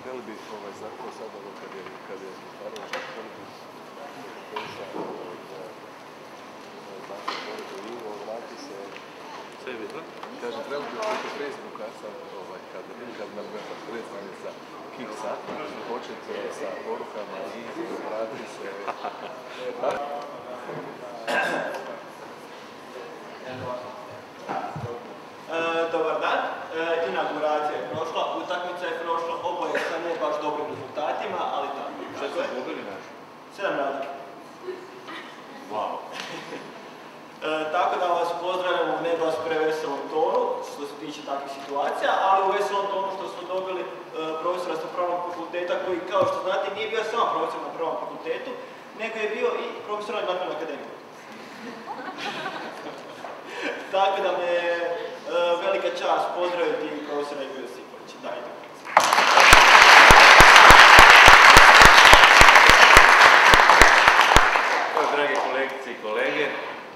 htjeli bi zato sad ovo kad je Starović, htjeli bi Peša znači poredu Ivo, vrati se. Sebi, da? Kaže, trebali bi preko Facebooka sad, kad nam gleda predstavnica Kiksa, početi sa porukama i vrati se. Dobar dan, inauguracija je prošla, utakmica je prošla, oboje sa ne baš dobrim rezultatima, ali tako. Šta su pobili naši? 7 razlike. Wow. Tako da vas pozdravljam u ne baš preveselom tonu, što se tiče takvih situacija, ali u veselom tonu što smo dobili profesora sa pravnog fakulteta koji, kao što znate, nije bio samo profesor na pravnom fakultetu, nego je bio i profesor na Glazbenoj akademiji. Tako da me je velika čast pozdraviti profesora Igora Josipovića. Dajte. Drage kolegice i kolege,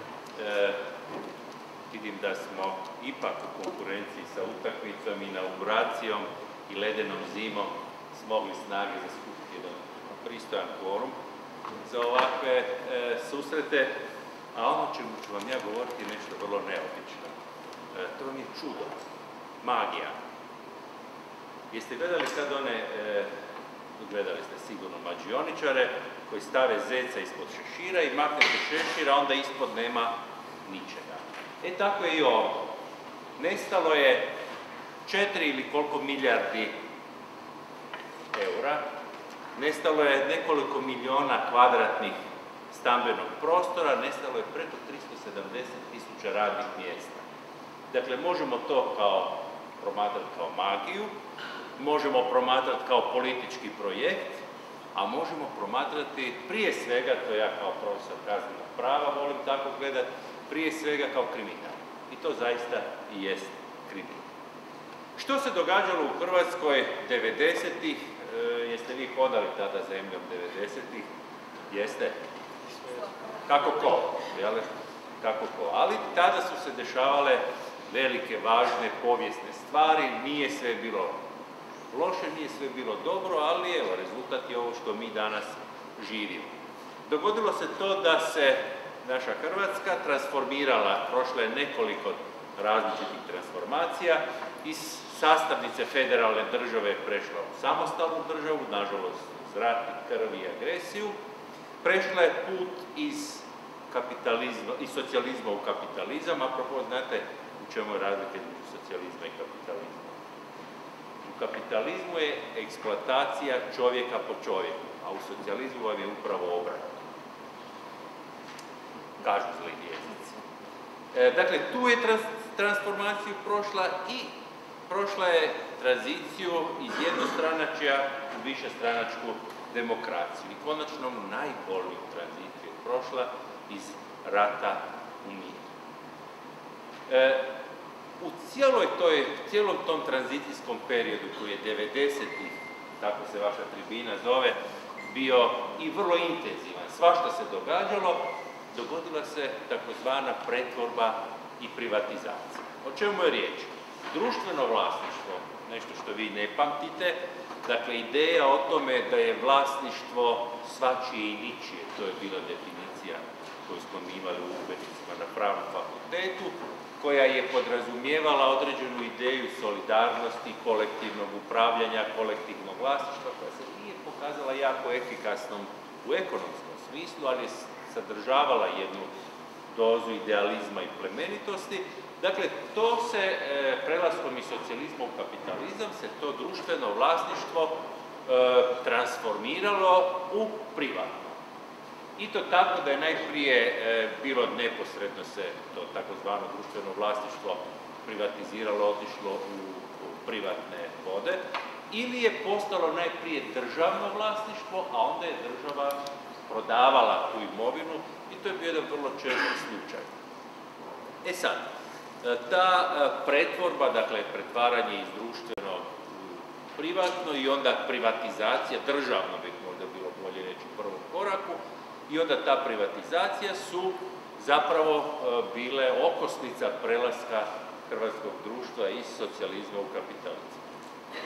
vidim da smo ipak u konkurenciji sa utakmicom, inauguracijom i ledenom zimom smogli snage za skupiti jedan pristojan kvorum za ovakve susrete, a ono čemu ću vam ja govoriti je nešto vrlo neobično. To vam je čudo, magija. Jeste gledali sad one, gledali ste sigurno mađioničare, koji stave zeca ispod šešira i maknete šešira, onda ispod nema ničega. Tako je i ovdje. Nestalo je 4 ili koliko milijardi eura, nestalo je nekoliko miliona kvadratnih stambenog prostora, nestalo je preko 370.000 radnih mjesta. Dakle, možemo to promatrati kao magiju, možemo promatrati kao politički projekt, a možemo promatrati prije svega, to ja kao profesor kaznenog prava volim tako gledati, prije svega kao kriminal. I to zaista i jest kriminal. Što se događalo u Hrvatskoj 90-ih? Jeste vi hodali tada zemljom 90-ih? Jeste? Kako ko? Kako ko? Ali tada su se dešavale velike, važne, povijesne stvari, nije sve bilo loše, nije sve bilo dobro, ali evo, rezultat je ovo što mi danas živimo. Dogodilo se to da se naša Hrvatska transformirala, prošlo je nekoliko različitih transformacija, iz sastavnice federalne države je prešla u samostalnu državu, nažalost uz rat i krv i agresiju, prešla je put iz socijalizma u kapitalizam, apropo, znate u čemu je razlika između socijalizma i kapitalizma? U kapitalizmu je eksploatacija čovjeka po čovjeku, a u socijalizmu vam je upravo obratno. Kažu zli jezici. Dakle, tu je transformaciju prošla i prošla je tranziciju iz jednostranačja u višestranačku demokraciju. I konačno najbolniju tranziciju je prošla iz rata u mir. U cijelom tom tranzicijskom periodu koji je 90-ih, tako se vaša tribina zove, bio i vrlo intenzivan. Svašta se dogodila se takozvana pretvorba i privatizacija. O čemu je riječ? Društveno vlasništvo, nešto što vi ne pamtite, dakle ideja o tome da je vlasništvo svačije i ničije, to je bila definicija koju smo mi imali u udžbenicima na pravnom fakultetu, koja je podrazumijevala određenu ideju solidarnosti, kolektivnog upravljanja, kolektivnog vlasništva, koja se nije pokazala jako efikasnom u ekonomskom smislu, ali je sadržavala jednu dozu idealizma i plemenitosti. Dakle, to se prelaskom iz socijalizma u kapitalizam se to društveno vlasništvo transformiralo u privatno. I to tako da je najprije bilo neposredno se to takozvano društveno vlasništvo privatiziralo, otišlo u privatne vode, ili je postalo najprije državno vlasništvo, a onda je država prodavala tu imovinu i to je bio jedan vrlo česti slučaj. Sad, ta pretvorba, dakle pretvaranje iz društveno u privatno i onda privatizacija, državno bi možda bilo bolje reći u prvom koraku, i onda ta privatizacija su zapravo bile okosnica prelaska hrvatskog društva iz socijalizma u kapitalizam.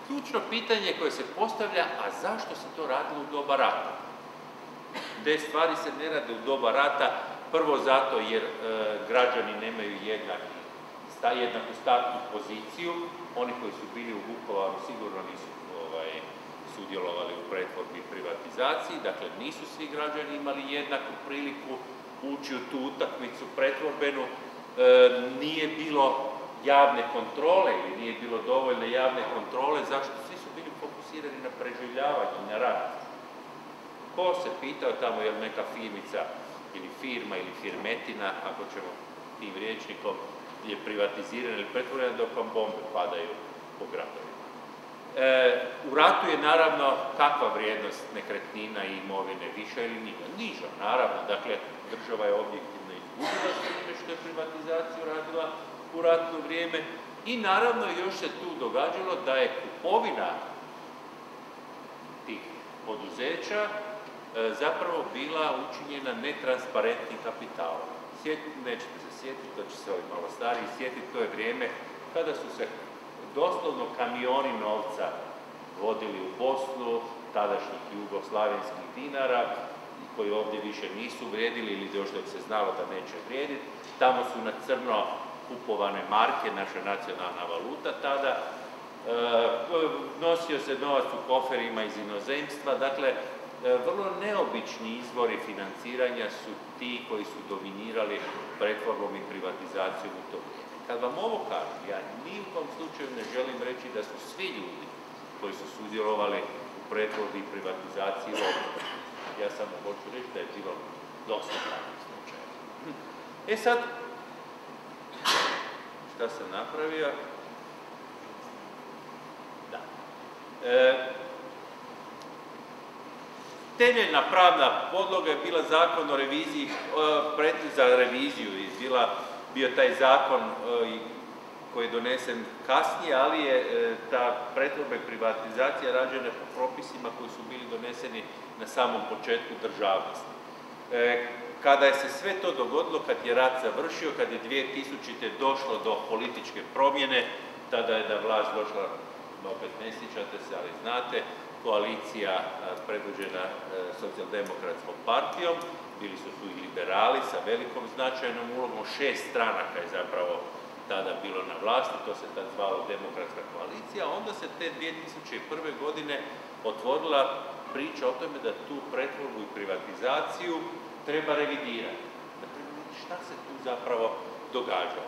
ključno pitanje koje se postavlja, a zašto se to radilo u doba rata? Te stvari se ne rade u doba rata, prvo zato jer građani nemaju jednaku startnu poziciju. Oni koji su bili u Vukovaru sigurno nisu sudjelovali u pretvorbi i privatizaciji, dakle nisu svi građani imali jednaku priliku ući u tu utakmicu pretvorbenu, nije bilo javne kontrole ili nije bilo dovoljne javne kontrole, zašto? Svi su bili fokusirani na preživljavanje i na rad. Ko se pitao tamo je li neka firmica ili firma ili firmetina, ako ćemo tim rječnikom, je privatizirana ili pretvorena dok vam bombe padaju po gradovima. U ratu je naravno kakva vrijednost nekretnina i imovine, viša ili niža? Niža, naravno. Dakle, država je objektivno izgubila s time što je privatizaciju radila u ratno vrijeme i naravno još se tu događalo da je kupovina tih poduzeća zapravo bila učinjena netransparentnim kapitalom. Nećete se sjetiti, to će se ovi malo stariji sjetiti, to je vrijeme kada su se doslovno kamioni novca vodili u Bosnu, tadašnjih jugoslavenskih dinara, koji ovdje više nisu vrijedili ili još dok se znalo da neće vrijediti. Tamo su na crno kupovane marke, naša nacionalna valuta tada. Nosio se novac u koferima iz inozemstva, dakle, vrlo neobični izvori financiranja su ti koji su dominirali pretvorbom i privatizacijom u to vrijeme. Kad vam ovo kažem, ja ni u tom slučaju ne želim reći da su svi ljudi koji su sudjelovali u pretvorbi i privatizaciji lopove. Ja samo hoću reći da je bilo dosta takvih slučaja. E sad, šta sam napravio? Da. Temeljna pravna podloga je bila zakon o reviziji, za reviziju je bio taj zakon koji je donesen kasnije, ali je ta pretvorba i privatizacija rađena po propisima koji su bili doneseni na samom početku državnosti. Kada je se sve to dogodilo, kad je rat završio, kad je 2000. došlo do političke promjene, tada je na vlast došla, opet ne sjećate se, ali znate, koalicija predvođena socijaldemokratskom partijom, bili su tu i liberali sa velikom značajnom ulogom, 6 stranaka je zapravo tada bilo na vlasti, to se tad zvalo demokratska koalicija, onda se te 2001. godine otvorila priča o tome da tu pretvorbu i privatizaciju treba revidirati. Da treba vidjeti šta se tu zapravo događalo.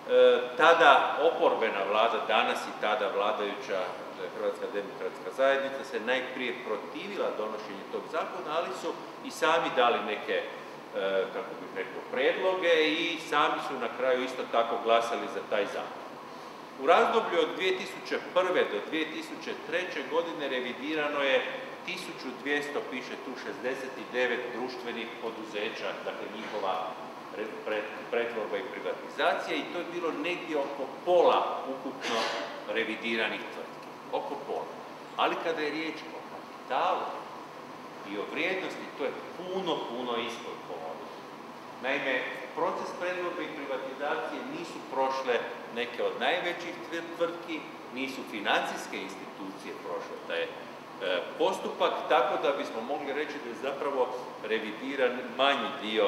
Tada oporbena vlada, danas i tada vladajuća Hrvatska demokratska zajednica se najprije protivila donošenju tog zakona, ali su i sami dali neke, kako bih rekao, predloge i sami su na kraju isto tako glasali za taj zakon. U razdoblju od 2001. do 2003. godine revidirano je 1200, piše tu 69 društvenih poduzeća, dakle njihova pretvorba i privatizacija, i to je bilo negdje oko pola ukupno revidiranih tvrtki. Oko pola. Ali kada je riječ o kapitalu i o vrijednosti, to je puno ispod pola. Naime, proces pretvorbe i privatizacije nisu prošle neke od najvećih tvrtki, nisu financijske institucije prošle taj postupak, tako da bismo mogli reći da je zapravo revidiran manji dio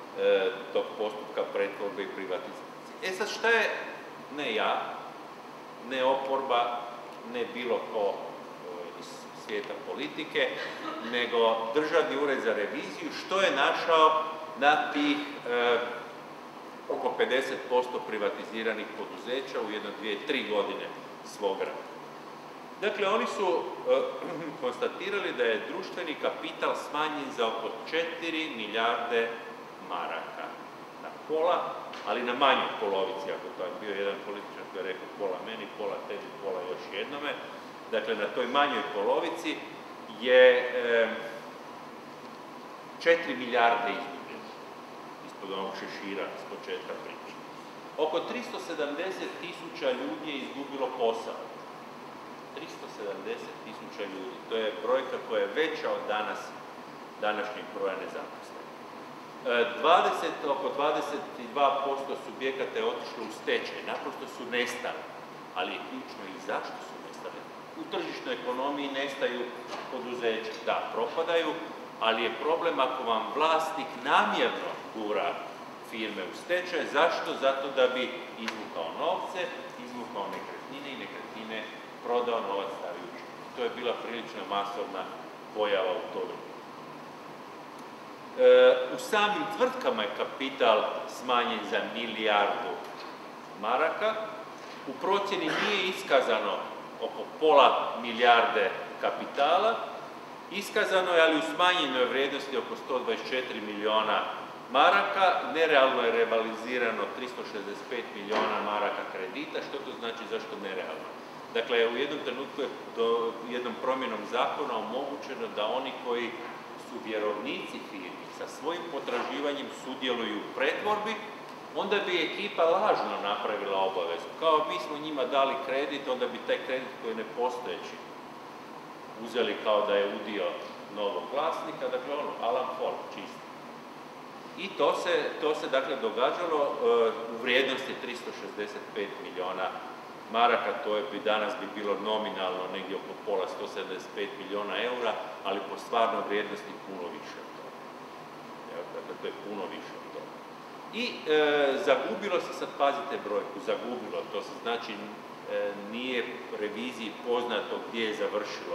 tog postupka pretvorbe i privatizacije. E sad, šta je, ne ja, ne oporba, ne bilo ko iz svijeta politike, nego Državni ured za reviziju, što je našao na tih oko 50% privatiziranih poduzeća u 1, 2, 3 godine svog rada. Dakle, oni su konstatirali da je društveni kapital smanjen za oko 4 milijarde maraka. Na pola, ali na manju polovici, ako to je bio jedan političar koji je rekao pola meni, pola tebi, pola još jednome. Dakle, na toj manjoj polovici je 4 milijarde izgubljeno ispod onog šešira s početka priče. Oko 370.000 ljudi je izgubilo posao. 370.000 ljudi. To je brojka koja je veća od današnjeg broja nezaposlenih. Oko 22% subjekata je otišlo u stečaj, naprosto su nestali. Ali je ključno i zašto su nestali. U tržišnoj ekonomiji nestaju poduzeća, da, propadaju, ali je problem ako vam vlasnik namjerno gura firme u stečaj. Zašto? Zato da bi izvukao novce, izvukao nekretnine i nekretnine prodao, novac stavio u džep. To je bila prilično masovna pojava u to vrijeme. U samim tvrtkama je kapital smanjen za milijardu maraka. U procjeni nije iskazano oko pola milijarde kapitala. Iskazano je, ali u smanjenoj vrijednosti, oko 124 milijuna maraka. Nerealno je revalizirano 365 milijuna maraka kredita. Što to znači, zašto nerealno? Dakle, u jednom trenutku je jednom promjenom zakona omogućeno da oni koji su vjerovnici firmi sa svojim potraživanjem sudjeluju u pretvorbi, onda bi ekipa lažno napravila obavezu. Kao mi smo njima dali kredit, onda bi taj kredit koji je nepostojeći uzeli kao da je udio novog vlasnika, dakle Alan Ford čisto. I to se dakle događalo u vrijednosti 365 milijuna maraka, to bi danas bilo nominalno negdje oko pola 175 milijuna eura, ali po stvarnoj vrijednosti puno više od toga. Dakle, to je puno više od toga. I zagubilo se, sad pazite brojku, zagubilo, to se znači nije reviziji poznato gdje je završilo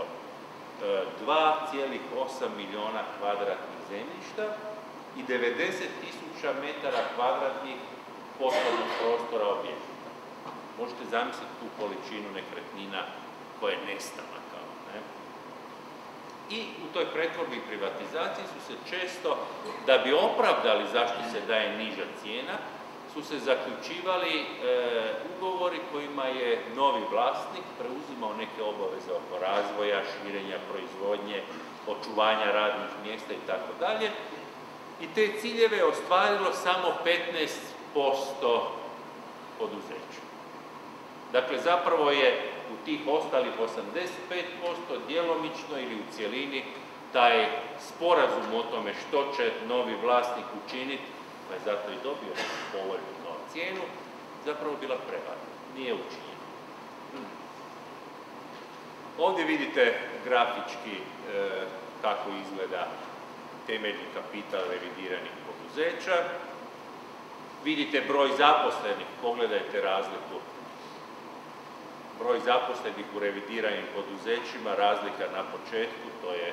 2,8 milijuna kvadratnih zemljišta i 90.000 metara kvadratnih poslovnog prostora objekta. Možete zamisliti tu količinu nekretnina koja je nestala kao, ne? I u toj pretvorbi i privatizaciji su se često, da bi opravdali zašto se daje niža cijena, su se zaključivali ugovori kojima je novi vlasnik preuzimao neke obaveze oko razvoja, širenja proizvodnje, očuvanja radnih mjesta i tako dalje. I te ciljeve je ostvarilo samo 15% poduzeća. Dakle, zapravo je u tih ostalih 85% djelomično ili u cjelini taj sporazum o tome što će novi vlasnik učiniti, pa je zato i dobio povoljnu cijenu, zapravo bila prevara. Nije učinjeno. Ovdje vidite grafički kako izgleda temeljni kapital revidiranih poduzeća. Vidite broj zaposlenih, pogledajte razliku. Broj zaposlenih u revidiranim poduzećima, razlika na početku, to je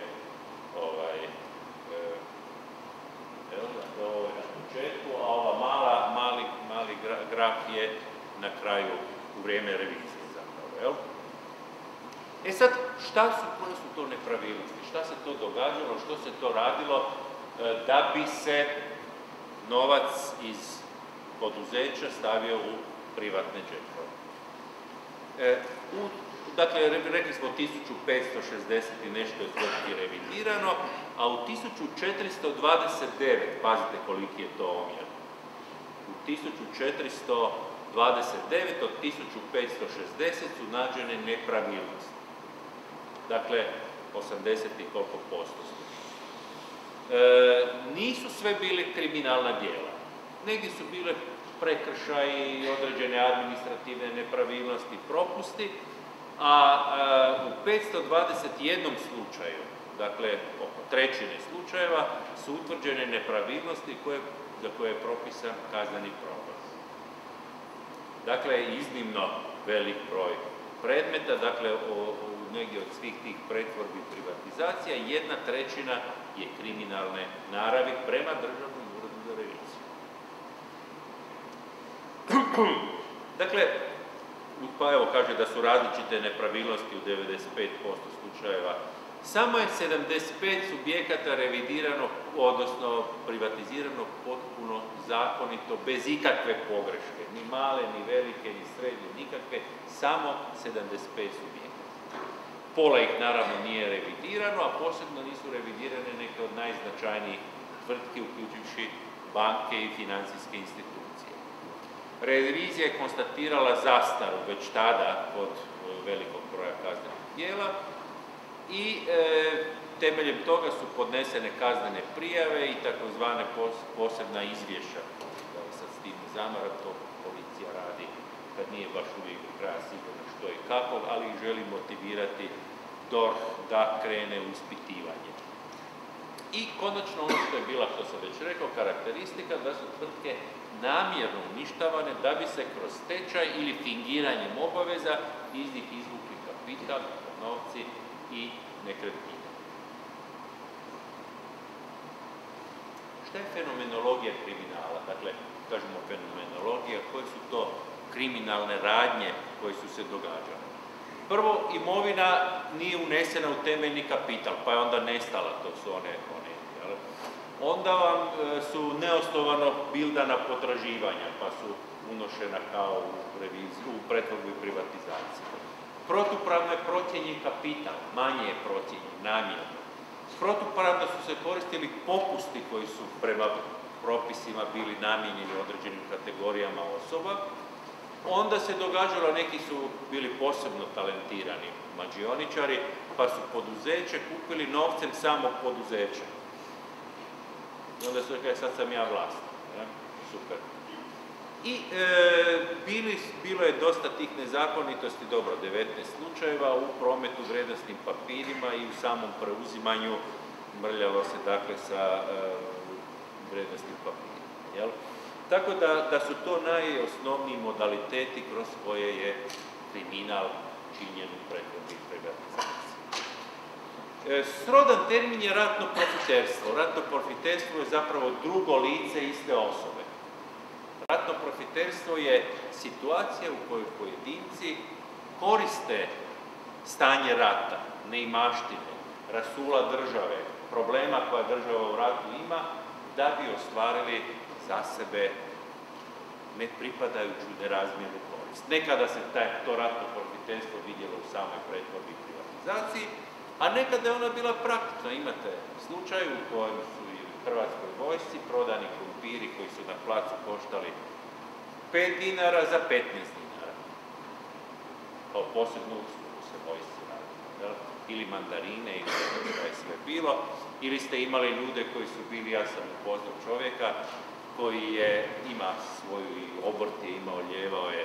ovo je na početku, a ova mali graf je na kraju u vrijeme revizije zapravo, jel? E sad, koje su to nepravilnosti? Šta se to događalo, što se to radilo da bi se novac iz poduzeća stavio u privatne džepove? Dakle, rekli smo 1560 i nešto je tvrtki revidirano, a u 1429, pazite koliki je to omjer, u 1429 od 1560 su nađene nepravilnosti. Dakle, 80 i koliko posto su. Nisu sve bile kriminalna djela. Negdje su bile prekršaji, određene administrativne nepravilnosti, propusti, a u 521 slučaju, dakle oko trećine slučajeva, su utvrđene nepravilnosti za koje je propisan kazneni progon. Dakle, iznimno velik broj predmeta, dakle negdje od svih tih pretvorbi i privatizacija, 1/3 je kriminalne naravi prema Državnom uredu za reviziju. Dakle, pa evo kaže da su različite nepravilnosti u 95% slučajeva. Samo je 75 subjekata revidirano, odnosno privatizirano potpuno zakonito, bez ikakve pogreške. Ni male, ni velike, ni srednje, nikakve, samo 75 subjekata. Pola ih naravno nije revidirano, a posebno nisu revidirane neke od najznačajnijih tvrtki, uključujući banke i financijske institucije. Revizija je konstatirala zastaru već tada kod velikog broja kaznenih djela i temeljem toga su podnesene kaznene prijave i takozvane posebna izvješća. Da li sad s tim zamarat, to policija radi kad nije baš uvijek do kraja sigurno što i kako, ali ih želi motivirati DORH da krene u ispitivanje. I konačno ono što je bila, što sam već rekao, karakteristika da su tvrtke namjerno uništavane da bi se kroz stečaj ili fingiranjem obaveza iz njih izvukli kapital, novci i nekretnine. Šta je fenomenologija kriminala? Dakle, kažemo fenomenologija, koje su to kriminalne radnje koje su se događale. Prvo, imovina nije unesena u temeljni kapital, pa je onda nestala, to su one jel? Onda vam su neosnovano bildana potraživanja, pa su unošena kao u pretvorbu i privatizaciju. Protupravno je procijenjen kapital, manje je procijenjen, namjerno. Protupravno su se koristili popusti koji su prema propisima bili namijenjeni određenim kategorijama osoba. Onda se događalo, neki su bili posebno talentirani mađioničari, pa su poduzeće kupili novcem samog poduzeća. I onda su rekli, sad sam ja vlasnik. Super. I bilo je dosta tih nezakonitosti, dobro, 19 slučajeva u prometu vrijednosnim papirima i u samom preuzimanju mrljalo se dakle sa vrijednosnim papirima. Jel? Tako da su to najosnovniji modaliteti kroz koje je kriminal činjen u pretvorbi i privatizaciji. Srodan termin je ratno profiterstvo. Ratno profiterstvo je zapravo drugo lice iste osobe. Ratno profiterstvo je situacija u kojoj pojedinci koriste stanje rata, neimaštine, rasula države, problema koja država u ratu ima, da bi ostvarili za sebe nepripadajuću nerazmjernu korist. Nekada se to ratno profiterstvo vidjelo u samoj pretvorbi i privatizaciji, a nekada je ona bila praktična. Imate slučaj u kojem su i u Hrvatskoj vojsci prodani krumpiri koji su na placu koštali 5 dinara za 15 dinara. Kao posebnu uslugu se vojsci radi. Ili mandarine, ili što je sve bilo. Ili ste imali ljude koji su bili, ja sam upoznao čovjeka, koji ima svoju i obrt je imao, ljevao je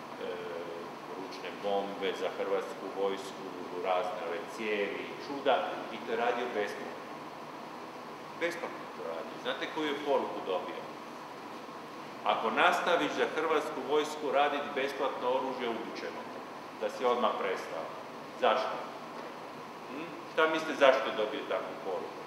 ručne bombe za Hrvatsku vojsku, razne ove cijevi i čuda, i to je radio besplatno. Besplatno to radio. Znate koju je poruku dobio? Ako nastaviš za Hrvatsku vojsku raditi besplatno oružje, ubit ćemo te. Da si odmah prestao. Zašto? Šta mislite zašto je dobio takvu poruku?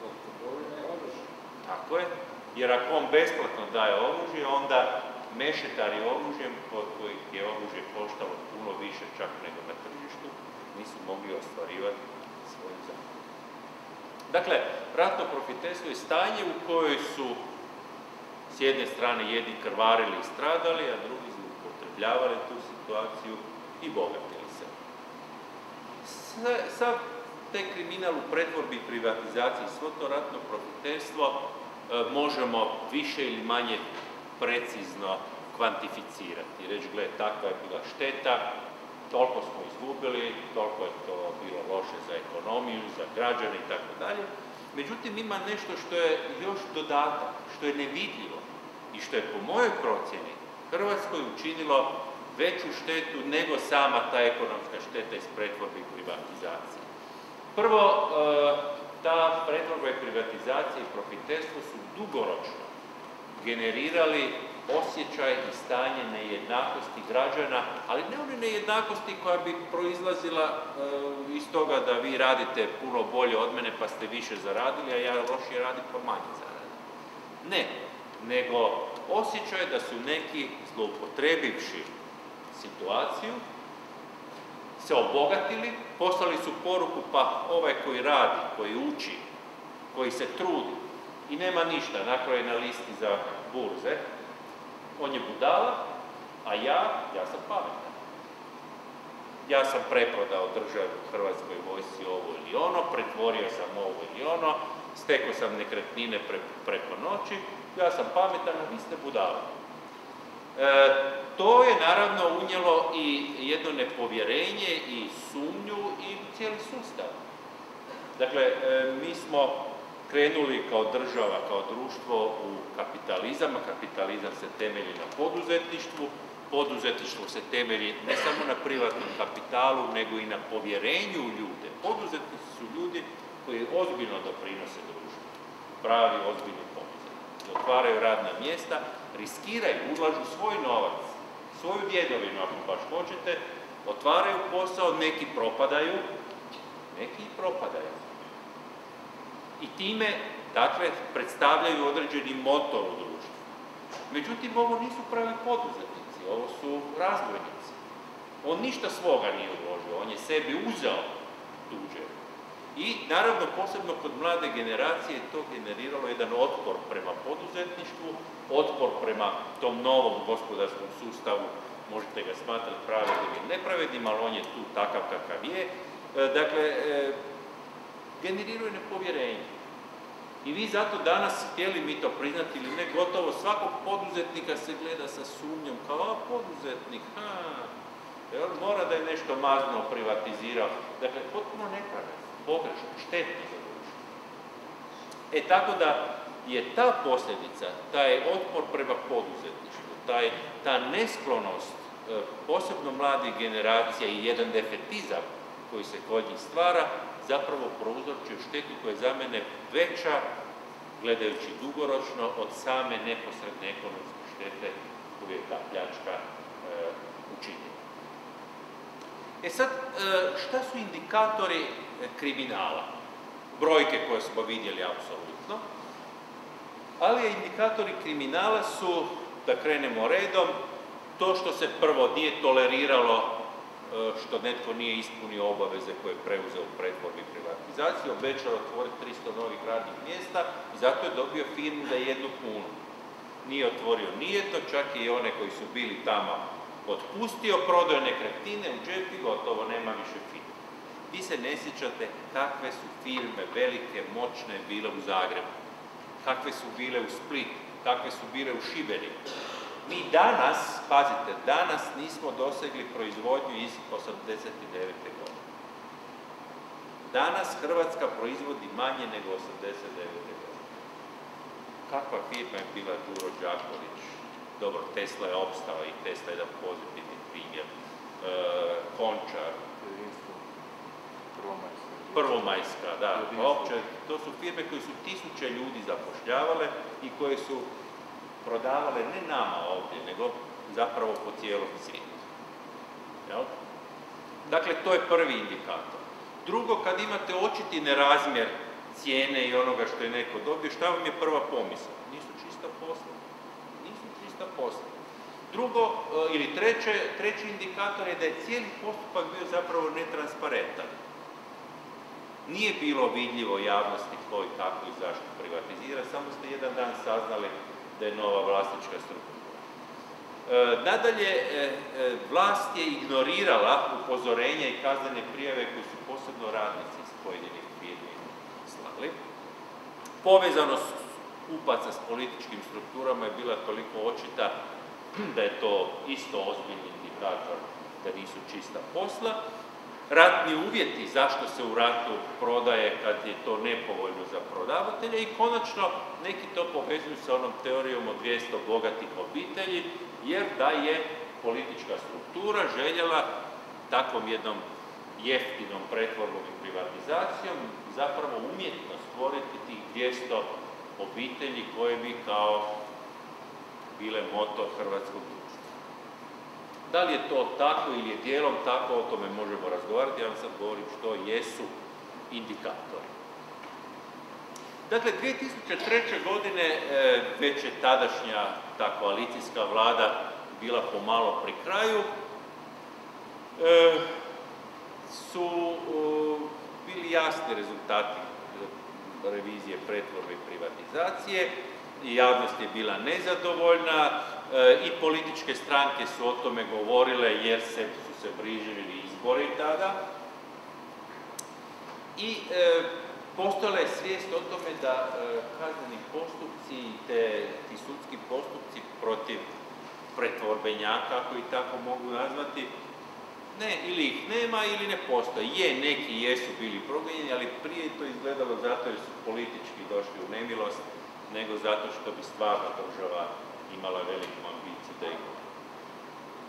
Tako je. Jer ako on besplatno daje oružje, onda mešetari oružjem, kod kojih je oružje koštalo puno više čak nego na tržištu, nisu mogli ostvarivati svoju zaradu. Dakle, ratno profiterstvo je stanje u kojoj su s jedne strane jedni krvarili i stradali, a drugi su upotrebljavali tu situaciju i bogatili se. Sav taj kriminal u pretvorbi i privatizaciji, svo to ratno profiterstvo možemo više ili manje precizno kvantificirati. Reći, gledaj, takva je bila šteta, toliko smo izgubili, toliko je to bilo loše za ekonomiju, za građane i tako dalje. Međutim, ima nešto što je još dodatak, što je nevidljivo i što je po mojoj procjeni Hrvatskoj učinilo veću štetu nego sama ta ekonomska šteta iz pretvorbe i privatizacije. Prvo, ta pretvorba i privatizacija i profiterstvo su dugoročno generirali osjećaj i stanje nejednakosti građana, ali ne one nejednakosti koja bi proizlazila iz toga da vi radite puno bolje od mene pa ste više zaradili, a ja lošije radim pa manje zaradim. Ne, nego osjećaj da su neki zloupotrebivši situaciju se obogatili, poslali su poruku, pa ovaj koji radi, koji uči, koji se trudi i nema ništa, nakroje na listi za burze, on je budala, a ja sam pametan. Ja sam preprodao državu Hrvatskoj vojsci ovo ili ono, pretvorio sam ovo ili ono, stekao sam nekretnine preko noći, ja sam pametan, a vi ste budali. To je naravno unijelo i jedno nepovjerenje i sumnju i cijeli sustav. Dakle, mi smo krenuli kao država, kao društvo u kapitalizam, a kapitalizam se temelji na poduzetništvu, Poduzetništvo se temelji ne samo na privatnom kapitalu, nego i na povjerenju u ljude. Poduzetnici su ljudi koji ozbiljno doprinose društvu, pravi ozbiljni poduzetnici. Otvaraju radna mjesta, riskiraju, ulažu svoj novac, svoju djedovinu, ako baš hoćete, otvaraju posao, neki propadaju, neki i propadaju. I time, dakle, predstavljaju određeni motor u društvu. Međutim, ovo nisu pravi poduzetnici, ovo su razbojnici. On ništa svoga nije uložio, on je sebi uzeo tuđe. I, naravno, posebno kod mlade generacije je to generiralo jedan otpor prema poduzetništvu, otpor prema tom novom gospodarskom sustavu, možete ga smatrati pravednim ili nepravednim, ali on je tu takav kakav je. Dakle, generiraju nepovjerenje. I vi zato danas, htjeli mi to priznati ili ne, gotovo svakog poduzetnika se gleda sa sumnjom, kao poduzetnik, mora da je nešto mazno privatizirao. Dakle, potpuno nepravedno, pogrešno, štetno za društvo. Tako da je ta posljedica, taj otpor prema poduzetništvu, ta nesklonost, posebno mladih generacija i jedan defetizam koji se kod njih stvara, zapravo prouzročuje štetu koja je za mene veća, gledajući dugoročno, od same neposredne ekonomske štete koju je ta pljačka učinjena. Sad, šta su indikatori kriminala? Brojke koje smo vidjeli apsolutno, ali indikatori kriminala su, da krenemo redom, to što se prvo nije toleriralo što netko nije ispunio obaveze koje je preuzeo u pretvorbi i privatizaciji, obećao otvoriti 300 novih radnih mjesta i zato je dobio firmu za 1 kunu. Nije otvorio nijedno, čak i one koji su bili tamo otpustio, prodao nekretnine u džep i gotovo, nema više firme. Vi se ne sjećate kakve su firme velike, moćne bile u Zagrebu, kakve su bile u Splitu, kakve su bile u Šibeniku. Mi danas, pazite, danas nismo dosegli proizvodnju iz 89. godine. Danas Hrvatska proizvodi manje nego 89. godine. Kakva firma je bila Đuro Đaković? Dobro, Tesla je opstala i Tesla je jedan pozitivni primjer. Končar. Prvomajska, da. Opće, to su firme koje su tisuće ljudi zapošljavale i koje su prodavale ne nama ovdje, nego zapravo po cijelom svijetu. Jel? Dakle, to je prvi indikator. Drugo, kad imate očiti nerazmjer cijene i onoga što je neko dobio, šta vam je prva pomisao? Nisu čista posla. Nisu čista posla. Drugo, ili treći indikator je da je cijeli postupak bio zapravo netransparentan. Nije bilo vidljivo javnosti ko i kako i zašto privatizira, samo ste jedan dan saznali da je nova vlasnička struktura. Nadalje, vlast je ignorirala upozorenja i kaznene prijave koje su posebno radnici iz pojedinih firmi slali. Povezanost kupaca s političkim strukturama je bila toliko očita da je to isto ozbiljni indikator da nisu čista posla. Ratni uvjeti, zašto se u ratu prodaje kad je to nepovoljno za prodavatelja i konačno neki to povezuju sa onom teorijom o 200 bogatih obitelji, jer da je politička struktura željela takvom jednom jeftinom pretvorbom i privatizacijom zapravo umjetno stvoriti tih 200 obitelji koje bi kao bile motor hrvatskog društva. Da li je to tako ili je dijelom tako, o tome možemo razgovarati, ja vam sad govorim što jesu indikatori. Dakle, 2003. godine već je tadašnja ta koalicijska vlada bila pomalo pri kraju, su bili jasni rezultati revizije pretvorbe i privatizacije, javnost je bila nezadovoljna i političke stranke su o tome govorile jer su se bližili izbori tada. I postojala je svijest o tome da kazneni postupci i ti sudski postupci protiv pretvorbenjaka, ako ih tako mogu nazvati, ne, ili ih nema ili ne postoje. Neki jesu bili progonjeni, ali prije je to izgledalo zato jer su politički došli u nemilost, nego zato što bi stvarno država imala veliku ambiciju da ih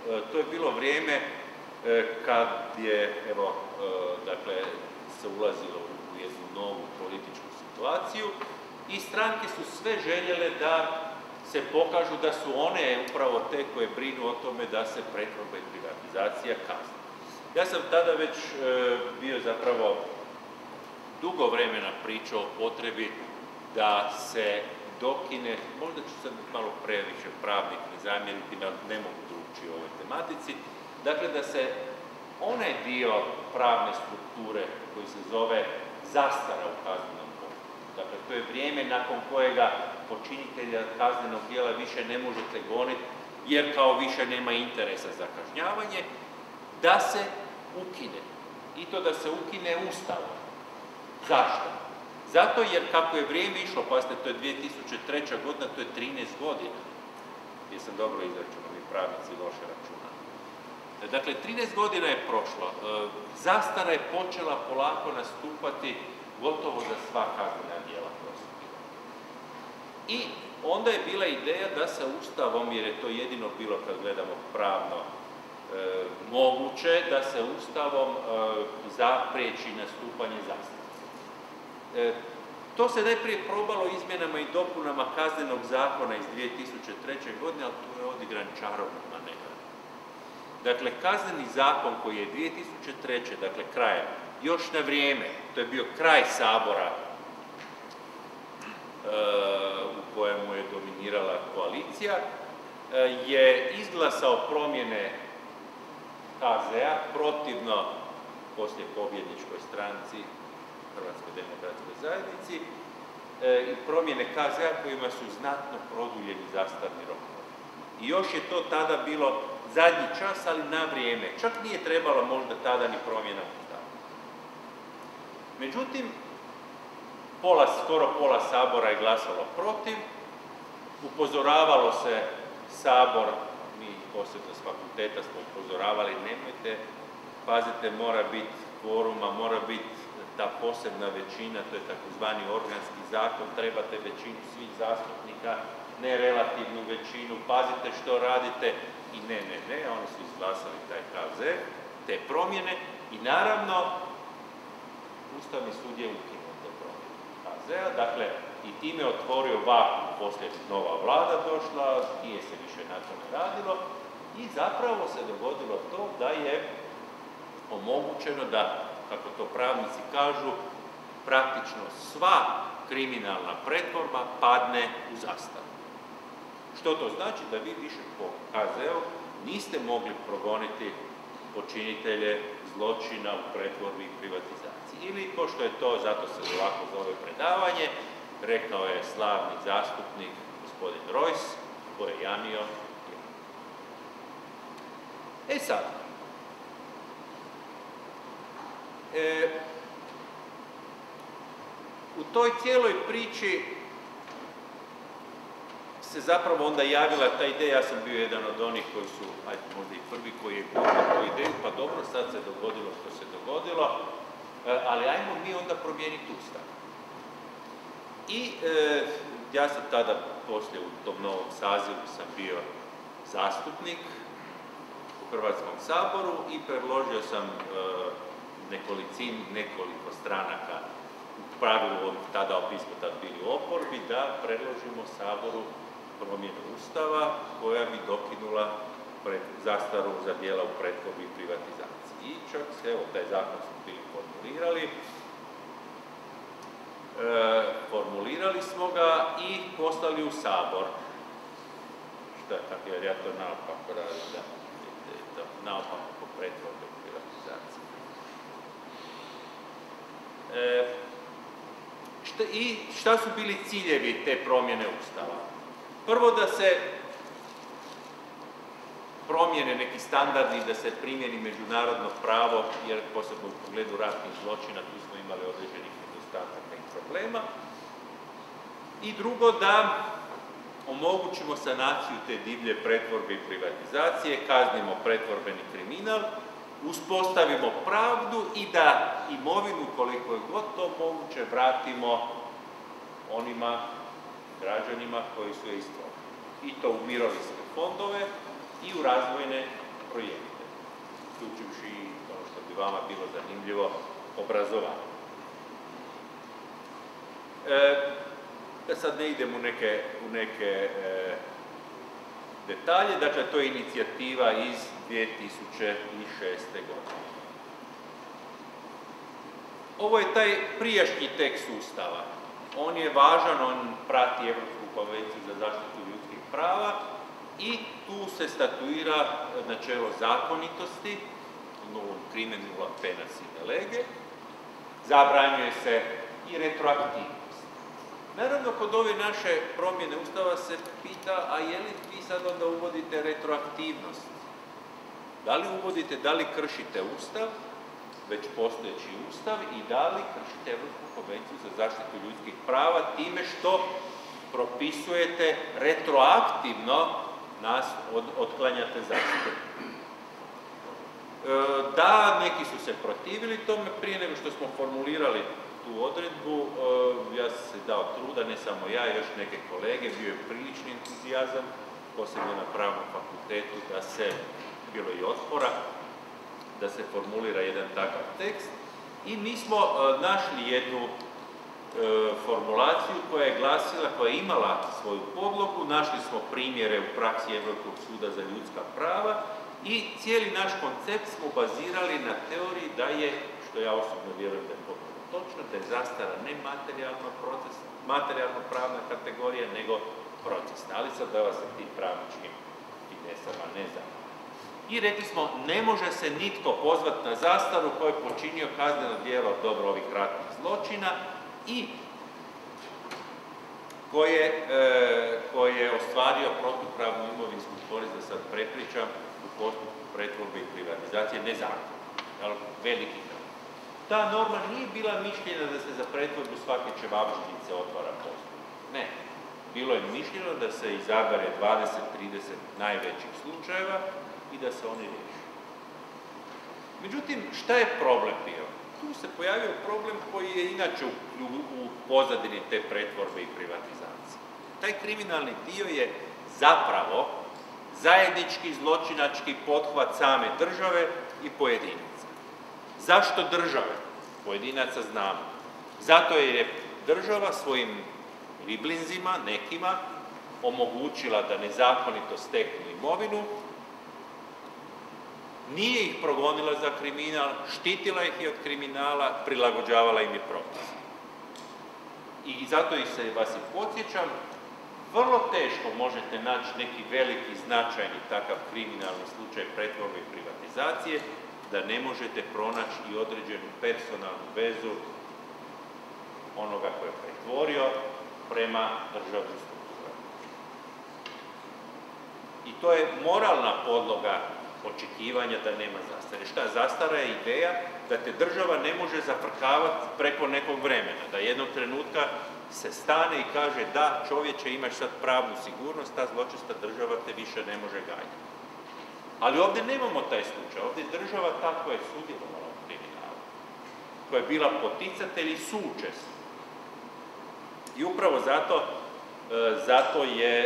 to je bilo vrijeme kad je, evo, dakle, se ulazilo u jednu novu političku situaciju i stranke su sve željele da se pokažu da su one upravo te koje brinu o tome da se pretvorba i privatizacija kazni. Ja sam tada već bio zapravo dugo vremena pričao o potrebi da se dokine, možda ću sad malo previše pravnik ne zamjeriti, ali ne mogu drugčije o ovoj tematici, dakle da se onaj dio pravne strukture koji se zove zastara u kaznenom postupku, dakle to je vrijeme nakon kojega počinitelja kaznenog djela više ne možete goniti jer kao više nema interesa za kažnjavanje, da se ukine. I to da se ukine Ustavom. Zašto? Zato jer kako je vrijeme išlo, pazite, to je 2003. godina, to je 13 godina. Jesam dobro izračunao, vi pravnici loše računali. Dakle, 13 godina je prošlo. Zastara je počela polako nastupati gotovo za sva kaznena djela. I onda je bila ideja da se Ustavom, jer je to jedino bilo kad gledamo pravno moguće, da se Ustavom zapriječi nastupanje zastare. To se najprije probalo izmjenama i dopunama Kaznenog zakona iz 2003. godine, ali tu je odigran čarobni manevar. Dakle, Kazneni zakon koji je 2003. dakle krajem, još na vrijeme, to je bio kraj Sabora u kojemu je dominirala koalicija, je izglasao promjene KZ-a protivno poslije pobjedničkoj stranci Hrvatskoj demokratskoj zajednici i promjene KZ-a kojima su znatno produljeni zastarni rokovi. I još je to tada bilo zadnji čas, ali na vrijeme. Čak nije trebalo možda tada ni promjena Ustava. Međutim, skoro pola Sabora je glasalo protiv, upozoravalo se Sabor, mi posebno s fakulteta smo upozoravali, nemojte, pazite, mora biti kvoruma, mora biti ta posebna većina, to je takozvani organski zakon, trebate većinu svih zastupnika, ne relativnu većinu, pazite što radite i ne, oni su izglasali taj KZ, te promjene i naravno Ustavni sud je ukinuo te promjene KZ-a, dakle i time otvorio vakuum, poslije nova vlada došla, nije se više na tome radilo i zapravo se dogodilo to da je omogućeno da, kako to pravnici kažu, praktično sva kriminalna pretvorba padne u zastaru. Što to znači? Da vi više po KZ-u niste mogli progoniti počinitelje zločina u pretvorbi i privatizaciji. Ili, ko što je to, zato se ovako zove predavanje, rekao je slavni zastupnik gospodin Rojs, ko je jamio. Sad, u toj cijeloj priči se zapravo onda javila ta ideja, ja sam bio jedan od onih koji su, ajde možda i prvi koji je gurao tu ideju, pa dobro, sad se dogodilo što se dogodilo, ali ajmo mi onda promijeniti Ustav. I ja sam tada, poslije u tom novom sazivu sam bio zastupnik u Hrvatskom saboru i predložio sam nekoliko stranaka, u pravilu ovih tada, mi smo tad bili u oporbi, da predložimo Saboru promjenu Ustava koja bi dokinula zastaru za djela u pretvorbi i privatizaciji. I čak se, evo, taj zakon smo bili formulirali smo ga i poslali u Sabor. Što je tako, jer ja to naopako radim, da, naopako po pretvorbi i privatizaciji. I šta su bili ciljevi te promjene Ustava? Prvo, da se promijene neki standardi, da se primjeni međunarodno pravo, jer posebno u pogledu ratnih zločina tu smo imali određenih nedostataka i problema. I drugo, da omogućimo sanaciju te divlje pretvorbe i privatizacije, kaznimo pretvorbeni kriminal, uspostavimo pravdu i da imovinu, koliko je god to moguće, vratimo onima građanima koji su je stvorili. I to u mirovinske fondove i u razvojne projekte, uključujući i ono što bi vama bilo zanimljivo, obrazovanje. Da sad ne idem u neke detalje, dakle to je inicijativa iz 2006. godine. Ovo je taj prijašnji tekst Ustava. On je važan, on prati Europsku konvenciju za zaštitu ljudskih prava i tu se statuira načelo zakonitosti, non crimen nulla pena sine lege, zabranjuje se i retroaktivnost. Naravno, kod ove naše promjene Ustava se pita, a je li vi sad onda uvodite retroaktivnost? Da li uvodite, da li kršite Ustav, već postojeći Ustav, i da li kršite Europsku konvenciju za zaštitu ljudskih prava time što propisujete retroaktivno nas otklanjate zaštitu? Da, neki su se protivili tome. Prije nego što smo formulirali tu odredbu, ja sam se dao truda, ne samo ja, još neke kolege, bio je prilični entuzijazam, posebno na Pravnom fakultetu, da se, bilo i otpora, da se formulira jedan takav tekst, i mi smo našli jednu formulaciju koja je glasila, koja je imala svoju podlogu, našli smo primjere u praksi Europskog suda za ljudska prava i cijeli naš koncept smo bazirali na teoriji da je, što ja osobno vjerujem da je potpuno točno, da je zastara ne materijalno-pravna kategorija, nego procesna, ali sad da vas se tim pravničkim finesama ne znam. I rekli smo, ne može se nitko pozvati na zastaru koji je počinio kazneno djelo dobro ovih ratnih zločina i koji je ostvario protupravnu imovinsku korist, da sad prepričam, u postupku pretvorbe i privatizacije nezakonito. Veliki kraj. Ta norma nije bila mišljena da se za pretvorbu svake ćevabčinice otvara postupak. Ne. Bilo je mišljeno da se izabere 20-30 najvećih slučajeva i da se oni riješi. Međutim, šta je problem bio? Tu se pojavio problem koji je inače u pozadini te pretvorbe i privatizacije. Taj kriminalni dio je zapravo zajednički zločinački pothvat same države i pojedinaca. Zašto države? Pojedinaca znamo. Zato je država svojim liblinzima, nekima, omogućila da nezakonito steknu imovinu, nije ih progonila za kriminal, štitila ih je od kriminala, prilagođavala im je propis. I zato vas i podsjećam, vrlo teško možete naći neki veliki, značajni takav kriminalni slučaj pretvorbe i privatizacije, da ne možete pronaći i određenu personalnu vezu onoga koje je pretvorio prema državnim strukturama. I to je moralna podloga očekivanja da nema zastare. Šta? Zastara je ideja da te država ne može zafrkavati preko nekog vremena, da jednog trenutka se stane i kaže da, čovječe, imaš sad pravnu sigurnost, ta zločesta država te više ne može ganjati. Ali ovdje nemamo taj slučaj, ovdje je država ta koja je sudjelovala u kriminalu, koja je bila poticatelj i suučesnik. I upravo zato je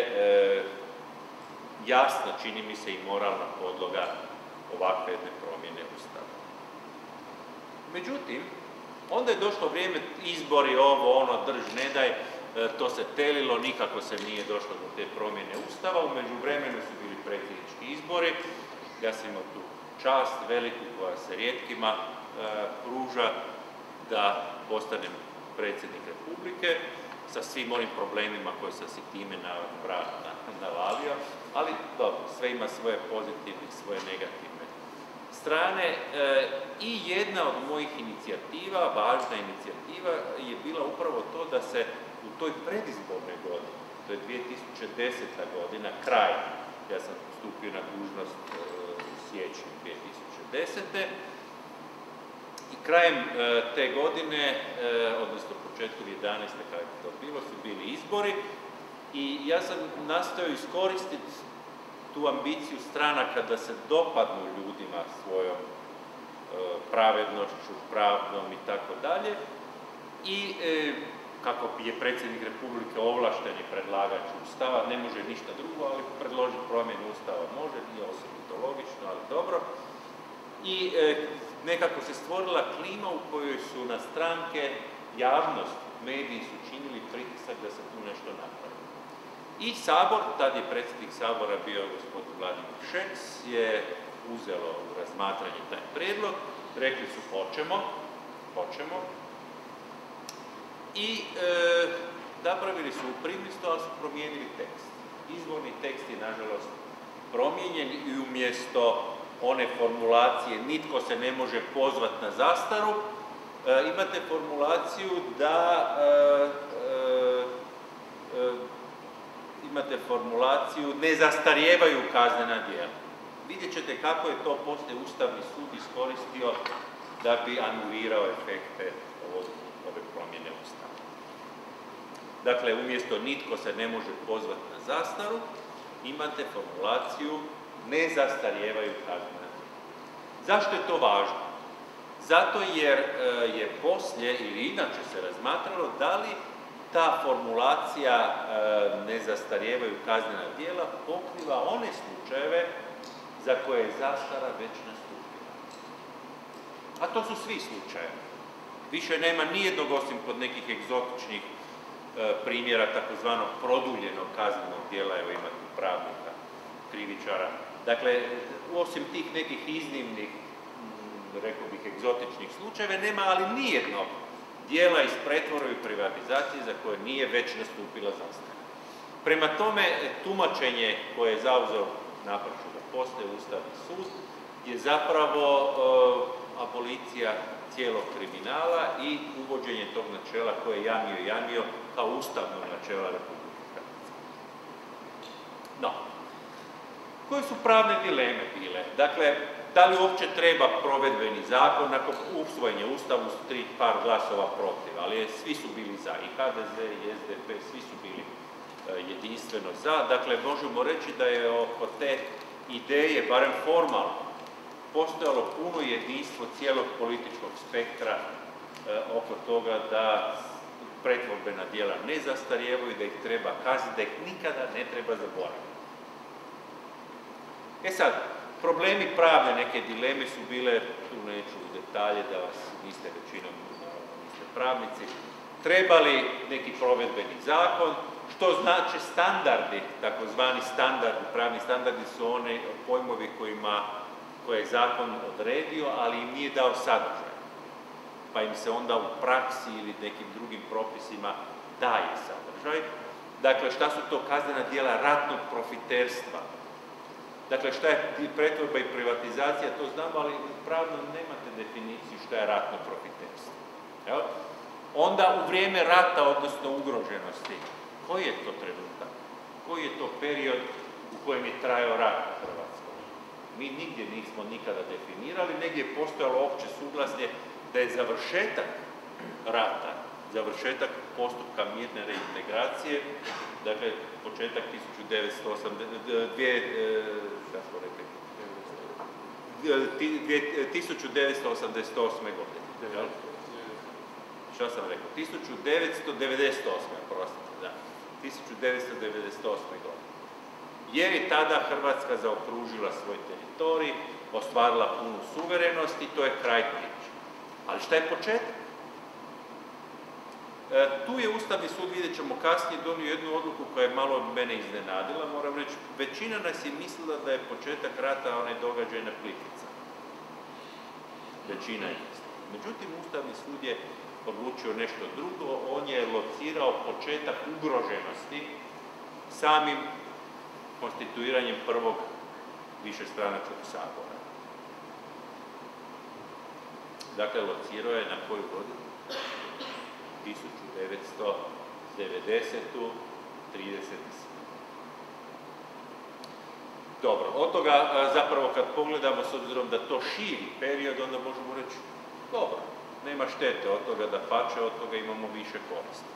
jasna, čini mi se, i moralna podloga ovakve jedne promjene Ustava. Međutim, onda je došlo vrijeme, izbori, ovo, ono, drž, ne daj, to se telilo, nikako se nije došlo do te promjene Ustava. U međuvremenu su bili predsjednički izbori. Ja sam imao tu čast veliku koja se rijetkima pruža da postanem predsjednik Republike sa svim onim problemima koje sam si time navalio, ali dobro, sve ima svoje pozitivne i svoje negativne strane. I jedna od mojih inicijativa, važna inicijativa, je bila upravo to da se u toj predizbornoj godini, to je 2010. godina, kraj, ja sam stupio na dužnost u siječnju 2010. I krajem te godine, odnosno početkom 11. kada je to bilo, su bili izbori i ja sam nastojao iskoristiti tu ambiciju stranaka da se dopadnu ljudima svojom pravednošću, pravdom i tako dalje. I kako je predsjednik Republike ovlašteni predlagač Ustava, ne može ništa drugo, ali predložiti promjenu Ustava može, nije osobito logično, ali dobro. I nekako se stvorila klima u kojoj su na stranke, javnost, mediji su činili pritisak da se tu nešto napravi. I Sabor, tad je predsjednik Sabora bio gospodin Vladimir Šeks, je uzelo u razmatranje taj prijedlog, rekli su hoćemo, i napravili su primjesto, ali su promijenili tekst. Izvorni tekst je, nažalost, promijenjen i umjesto one formulacije nitko se ne može pozvati na zastaru, imate formulaciju ne zastarijevaju kaznena djela. Vidjet ćete kako je to poslije Ustavni sud iskoristio da bi anulirao efekte ove promjene Ustava. Dakle, umjesto nitko se ne može pozvati na zastaru, imate formulaciju ne zastarijevaju kaznena djela. Zašto je to važno? Zato jer je poslije ili inače se razmatralo da li ta formulacija ne zastarijevaju kaznena djela pokriva one slučajeve za koje je zastara već nastupila. A to su svi slučajevi. Više nema nijednog osim kod nekih egzotičnih primjera takozvanog produljenog kaznenog djela, evo imate pravnika, krivičara. Dakle, osim tih nekih iznimnih, rekao bih, egzotičnih slučajeva, nema ali nijednog dijela iz pretvorbe i privatizacije za koje nije već nastupila zastara. Prema tome, tumačenje koje je zauzeo naprosto da postoje Ustavni sud je zapravo abolicija cijelog kriminala i uvođenje tog načela koje je jamio kao ustavnog načela Republike Hrvatske. No, koje su pravne dileme bile? Dakle, da li uopće treba provedbeni zakon? Nakon usvojenja Ustavu su par glasova protiv, ali svi su bili za, i HDZ i SDP, svi su bili jedinstveno za. Dakle, možemo reći da je oko te ideje, barem formalno, postojalo puno jedinstvo cijelog političkog spektra oko toga da pretvorbena djela ne zastarijevaju, da ih treba kazniti, da ih nikada ne treba zaboraviti. E sad, problemi pravne neke dileme su bile, tu neću u detalje da vas niste većinom, niste pravnici, trebali neki provedbeni zakon, što znači standardi, takozvani standardi, pravni standardi su one pojmovi koje je zakon odredio, ali im nije dao sadržaj. Pa im se onda u praksi ili nekim drugim propisima daje sadržaj. Dakle, šta su to kaznena djela ratnog profiterstva? Dakle, šta je pretvorba i privatizacija, to znamo, ali pravno nemate definiciju šta je ratno profiterstvo. Jel? Onda u vrijeme rata, odnosno ugroženosti, koji je to trenutak? Koji je to period u kojem je trajao rat u Hrvatskoj? Mi nigdje nismo nikada definirali, negdje je postojalo opće suglasje da je završetak rata, završetak postupka mirne reintegracije, dakle, početak 1988. godine. Što sam rekao? 1998. prostite, da. 1998. godine. Jer je tada Hrvatska zaokružila svoj teritorij, ostvarila punu suverenost i to je kraj priče. Ali šta je početak? Tu je Ustavni sud, vidjet ćemo kasnije, donio jednu odluku koja je malo mene iznenadila, moram reći, većina nas je mislila da je početak rata onaj događaj na Plitvicama. Većina je mislila. Međutim, Ustavni sud je odlučio nešto drugo, on je locirao početak ugroženosti samim konstituiranjem prvog višestranačkog sabora. Dakle, locirao je na koju godinu? 1990. 37. Dobro, od toga zapravo kad pogledamo, s obzirom da to širi period, onda možemo reći, dobro, nema štete od toga, da pače, od toga imamo više koristi.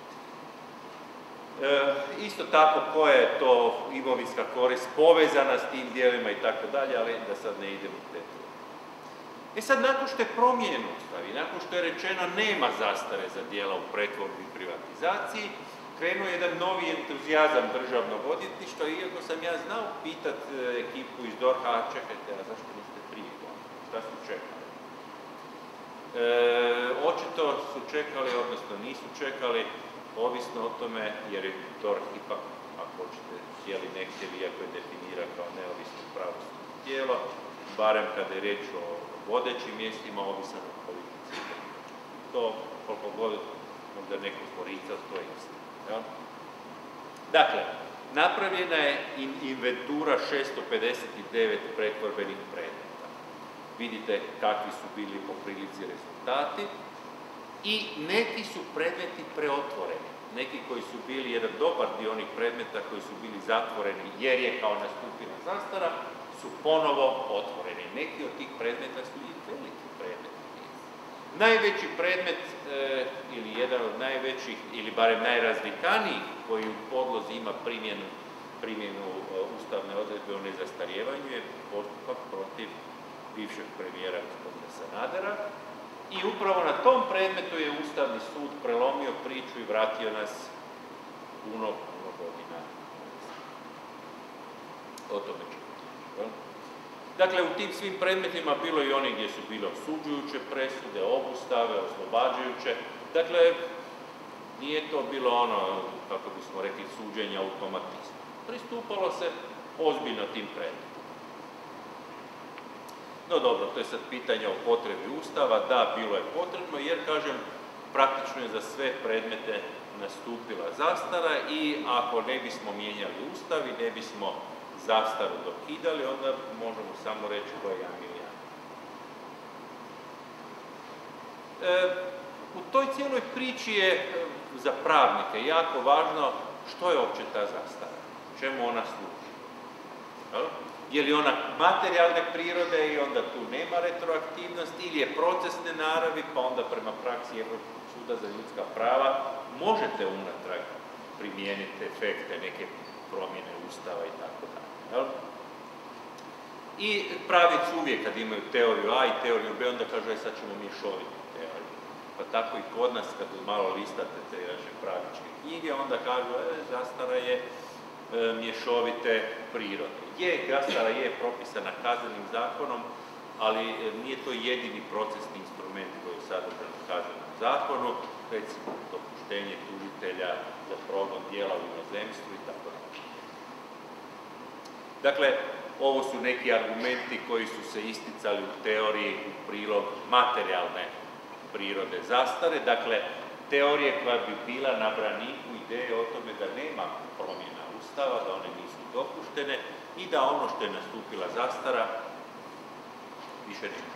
Isto tako, koja je to imovinska korist povezana s tim dijelima i tako dalje, ali da sad ne idemo u te. E sad, nakon što je promijenjen Ustav i nakon što je rečeno nema zastare za djela u pretvorbi i privatizaciji, krenuo je jedan novi entuzijazam državnog odvjetništva, iako sam ja znao pitat ekipu iz DORH-a, čekajte, a zašto niste prije toga? Šta su čekali? Očito su čekali, odnosno nisu čekali, ovisno o tome, jer je DORH ipak, ako hoćete, htjeli ne htjeli, iako je definira kao neovisno pravosudno tijelo, barem kada je riječ o vodećim mjestima, ovisan o politici. To, koliko god, možda neko porica, to je isto. Ja? Dakle, napravljena je inventura 659 pretvorbenih predmeta. Vidite kakvi su bili po prilici rezultati i neki su predmeti preotvoreni. Neki koji su bili, jedan dobar dio onih predmeta koji su bili zatvoreni jer je kao nastupila zastara, su ponovo otvoreni. Neki od tih predmeta su i veliki predmeti. Najveći predmet, ili jedan od najvećih, ili barem najrazvikanijih, koji u podlozi ima primjenu ustavne odredbe o nezastarijevanju, je postupak protiv bivšeg premijera gospodina Sanadera. I upravo na tom predmetu je Ustavni sud prelomio priču i vratio nas puno godina. O tome ćemo. Dakle, u tim svim predmetima bilo i oni gdje su bile osuđujuće presude, obustave, oslobađajuće. Dakle, nije to bilo ono, kako bismo rekli, suđenje automatizma. Pristupalo se ozbiljno tim predmetima. No dobro, to je sad pitanje o potrebi Ustava. Da, bilo je potrebno, jer, kažem, praktično je za sve predmete nastupila zastara i ako ne bismo mijenjali Ustav i ne bismo zastaru dokidali, onda možemo samo reći broj 1 milijarda. U toj cijeloj priči je za pravnike jako važno što je uopće ta zastara, čemu ona služi. Je li ona materijalne prirode i onda tu nema retroaktivnosti, ili je procesne naravi, pa onda prema praksi Europskog suda za ljudska prava možete unatrag primijeniti efekte neke promjene Ustava i tako dalje. I pravnici uvijek kad imaju teoriju A i teoriju B, onda kažu, sad ćemo mješoviti teoriju. Pa tako i kod nas, kad malo listate te naše pravničke knjige, onda kažu, zastara je mješovite prirode. Zastara je propisana kaznenim zakonom, ali nije to jedini procesni instrument koji je sadržan u kaznenom zakonu, recimo dopuštenje tužitelja za progon djela u inozemstvu i tako dalje. Dakle, ovo su neki argumenti koji su se isticali u teoriji u prilog materijalne prirode zastare, dakle, teorije koja bi bila na braniku ideje o tome da nema promjena Ustava, da one nisu dopuštene i da ono što je nastupila zastara više neće.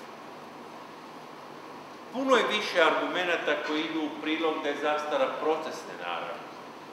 Puno je više argumenata koji idu u prilog da je zastara procesne naravi.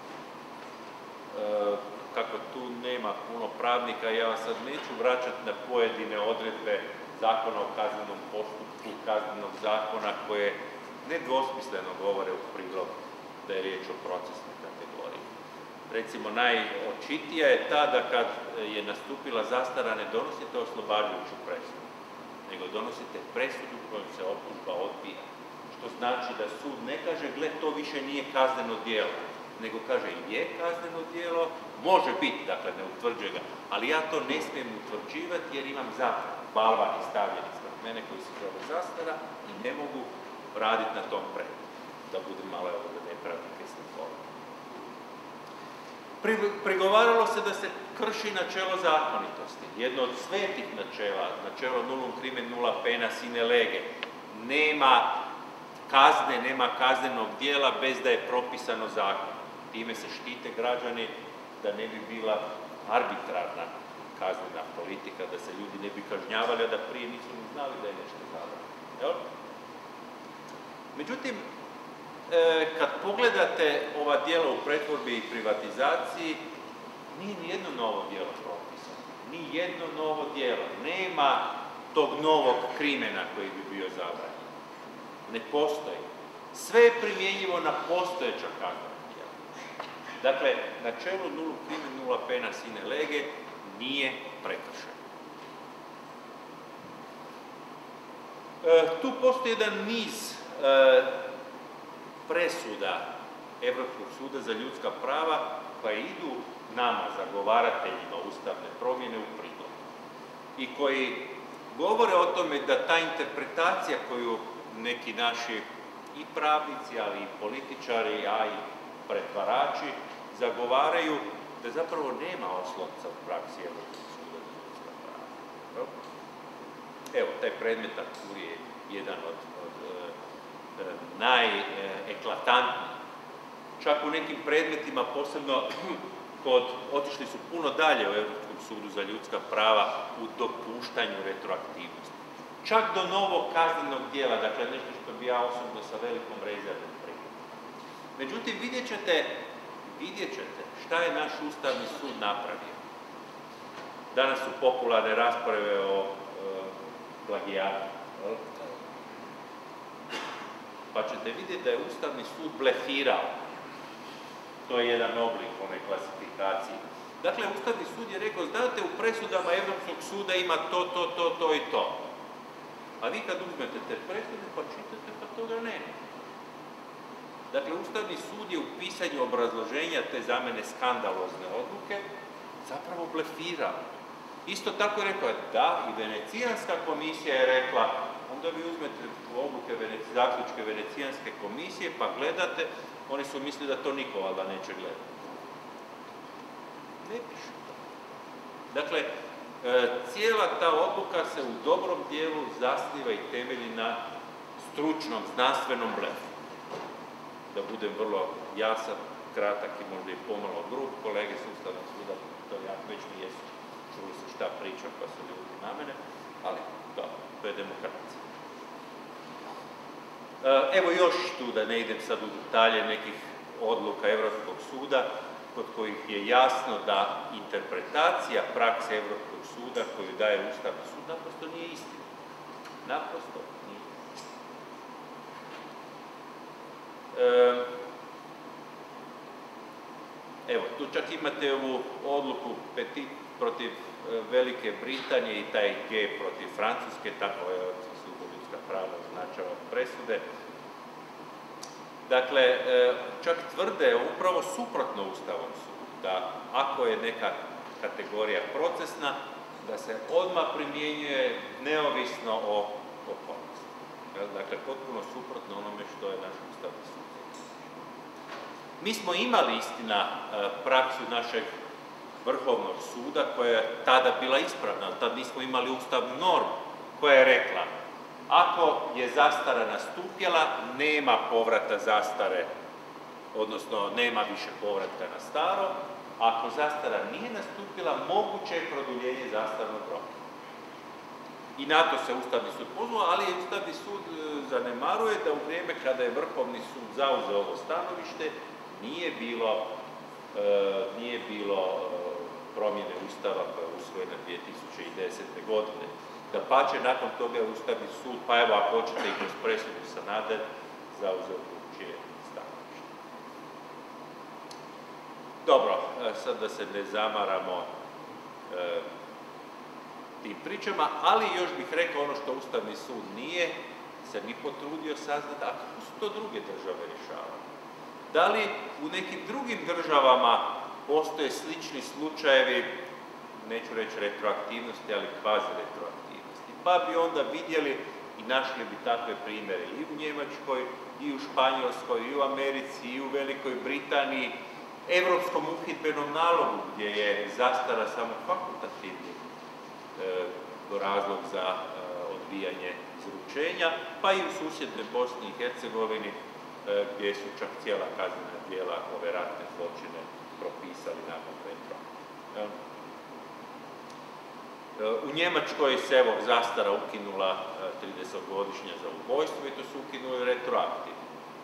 Kako tu nema puno pravnika, ja vas sad neću vraćati na pojedine odredbe Zakona o kaznenom postupku, kaznenog zakona, koje nedvosmisleno govore u prilog da je riječ o procesnoj kategoriji. Recimo, najočitija je ta da kad je nastupila zastara ne donosite oslobađajuću presudu, nego donosite presudu kojom se optužba odbija. Što znači da sud ne kaže, gle, to više nije kazneno djelo, nego kaže, je kazneno djelo, može biti, dakle ne utvrđuje ga, ali ja to ne smijem utvrđivati jer imam zapravo balvani stavljeni ispred mene koji se zove zastara i ne mogu raditi na tom predmetu, da budem malo nepravnik i slikovno. Prigovaralo se da se krši načelo zakonitosti, jedno od svetih načela, načelo nullum crimen nulla pena sine lege. Nema kazne, nema kaznenog djela bez da je propisano zakon. Time se štite građani da ne bi bila arbitrarna kaznena politika, da se ljudi ne bi kažnjavali, a da prije nisu ni znali da je nešto zabranjeno. Međutim, kad pogledate ova djela u pretvorbi i privatizaciji, nije nijedno novo djelo propisano. Nijedno novo djelo. Nema tog novog krimena koji bi bio zabranjen. Ne postoji. Sve je primjenjivo na postojeća kaznena djela. Dakle, načelo nullum crimen nulla pena sine lege nije prekršeno. Tu postoji jedan niz presuda Europskog suda za ljudska prava koje idu nama, zagovarateljima ustavne promjene, u prilog. I koji govore o tome da ta interpretacija koju neki naši i pravnici, ali i političari, a i pretvarači zagovaraju, da zapravo nema oslonca u praksi Europskog suda za ljudska prava. Evo, taj predmet Artur je jedan od najeklatantnijih. Čak u nekim predmetima, posebno otišli su puno dalje u Europskom sudu za ljudska prava u dopuštanju retroaktivnosti. Čak do novog kaznenog dijela, dakle nešto što bi ja osobno sa velikom rezervom prihvatio. Međutim, vidjet ćete šta je naš Ustavni sud napravio. Danas su popularne rasprave o plagijatu. Pa ćete vidjeti da je Ustavni sud blefirao. To je jedan oblik one klasifikacije. Dakle, Ustavni sud je rekao, znate, u presudama Europskog suda ima to i to. A vi kad uzmete te presude, pa čitate, pa toga nema. Dakle, Ustavni sud je u pisanju obrazloženja te za mene skandalozne odluke zapravo blefirao. Isto tako je rekao, da, i Venecijanska komisija je rekla, onda vi uzmete odluke zaključke Venecijanske komisije, pa gledate, oni su mislili da to niko valjda neće gledati. Ne pišu to. Dakle, cijela ta odluka se u dobrom dijelu zasniva i temelji na stručnom, znanstvenom blefu. Da budem vrlo jasan, kratak i možda i pomalo grub, kolege s Ustavnog suda, to već mi jesu, čuli su šta pričam pa su ljudi na mene, ali to je demokracija. Evo još tu, da ne idem sad u detalje nekih odluka Europskog suda, kod kojih je jasno da interpretacija prakse Europskog suda koju daje Ustavni sud naprosto nije istina. Naprosto nije istina. Evo, tu čak imate ovu odluku protiv Velike Britanije i taj G protiv Francuske, tako je Europski sud za ljudska prava označava presude. Dakle, čak tvrde upravo suprotno Ustavnom sudu, da ako je neka kategorija procesna, da se odmah primjenjuje neovisno o okolnosti. Dakle, potpuno suprotno onome što je naš Ustavni sud. Mi smo imali, istina, praksu našeg Vrhovnog suda koja je tada bila ispravna, ali tad nismo imali ustavnu normu koja je rekla ako je zastara nastupila, nema povrata zastare, odnosno nema više povratka na staro. Ako zastara nije nastupila, moguće je produljenje zastarnog roka. I na to se Ustavni sud pozvao, ali Ustavni sud zanemaruje da u vrijeme kada je Vrhovni sud zauzeo ovo stanovište, nije bilo promjene Ustava koja je usvojena 2010. godine. Dapače, nakon toga je Ustavni sud, pa evo ako hoćete i kroz presudu Sanader, zauzeo drugčije stanovište. Dobro, sad da se ne zamaramo tim pričama, ali još bih rekao ono što Ustavni sud nije se ni potrudio saznati, a kako su to druge države rješavale. Da li u nekim drugim državama postoje slični slučajevi, neću reći retroaktivnosti, ali kvazi retroaktivnosti. Pa bi onda vidjeli i našli bi takve primjere i u Njemačkoj, i u Španjolskoj, i u Americi, i u Velikoj Britaniji, Europskom uhidbenom nalogu, gdje je zastara samo fakultativni razlog za odbijanje izručenja, pa i u susjednoj Bosni i Hercegovini, gdje su čak cijela kaznena djela ove ratne zločine propisali nakon retroaktivnosti. U Njemačkoj se evo zastara ukinula 30-godišnja za ubojstvo i to su ukinuli retroaktivno.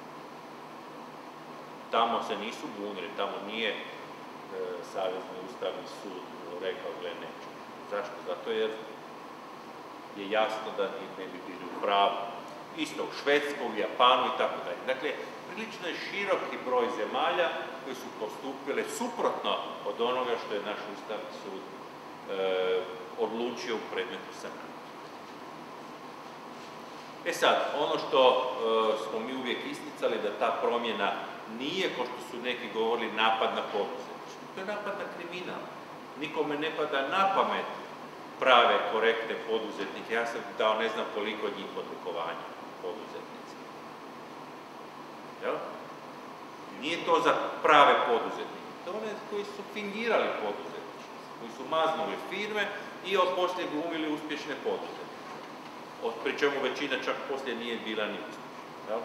Tamo se nisu bunili, tamo nije Savezni ustavni sud rekao gle neće. Zašto? Zato jer je jasno da ne bi bili u pravu. Isto u Švedskoj, u Japanu i tako dalje. Dakle, prilično je široki broj zemalja koji su postupile suprotno od onoga što je naš Ustavni sud odlučio u predmetu Sanader. E sad, ono što smo mi uvijek isticali da ta promjena nije, kao što su neki govorili, napad na poduzetništvo. To je napad na kriminal. Nikome ne pada na pamet prave, korektne poduzetnike. Ja sam dao ne znam koliko njih odlikovanja poduzetnici. Jel? Nije to za prave poduzetnike. To one koji su fingirali poduzetništvo, koji su maznuli firme i od poslije glumili uspješne poduzetnike. Pri čemu većina čak poslije nije bila ni uspješna.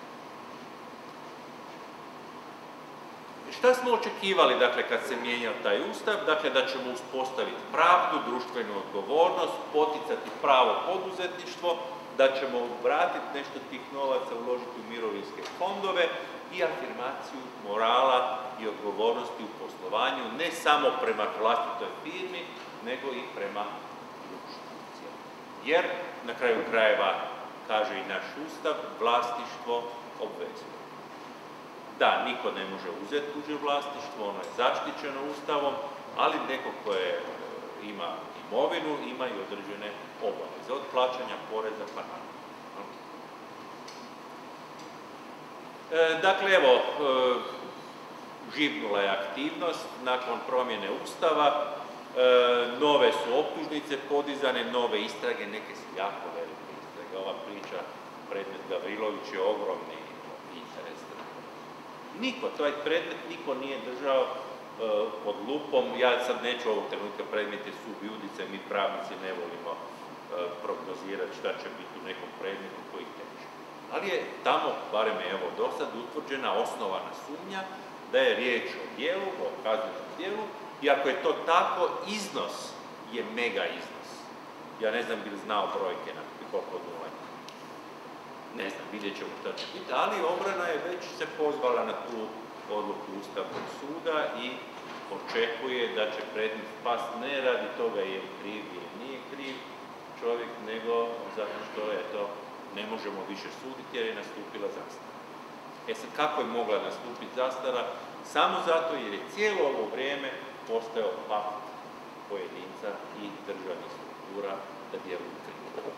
Šta smo očekivali, dakle, kad se mijenjao taj ustav? Dakle, da ćemo uspostaviti pravdu, društvenu odgovornost, poticati pravo poduzetništvo, da ćemo vratiti nešto tih novaca, uložiti u mirovinske fondove i afirmaciju morala i odgovornosti u poslovanju, ne samo prema vlastitoj firmi, nego i prema društvu. Jer, na kraju krajeva, kaže i naš ustav, vlasništvo obvezuje. Da, niko ne može uzeti tuđe vlasništvo, ono je zaštićeno ustavom, ali neko koje ima imovinu, ima i određene obaveze, od plaćanja poreza pa nadalje. Dakle, evo, živnula je aktivnost nakon promjene ustava, nove su optužnice podizane, nove istrage, neke su jako velike istrage. Ova priča, predmet Gavrilović je ogromni interes. Taj predmet niko nije držao pod lupom. Ja sad neću ovog trenutka, predmet je sub judice, mi pravnici ne volimo prognozirati šta će biti u nekom predmetu koji teče. Ali je tamo, barem je evo do sad, utvrđena osnovana sumnja da je riječ o dijelu, o kaznenom dijelu, i ako je to tako, iznos je mega iznos. Ja ne znam bi li znao brojke na koliko nula. Ne znam, vidjet ćemo što će biti, ali obrana je već se pozvala na tu odluku Ustavnog suda i očekuje da će predmet spast ne radi toga je li kriv ili nije kriv čovjek, nego zato što ne možemo više suditi jer je nastupila zastara. E sad, kako je mogla nastupiti zastara? Samo zato jer je cijelo ovo vrijeme postojao pakt pojedinca i državnih struktura da djeluju krivo.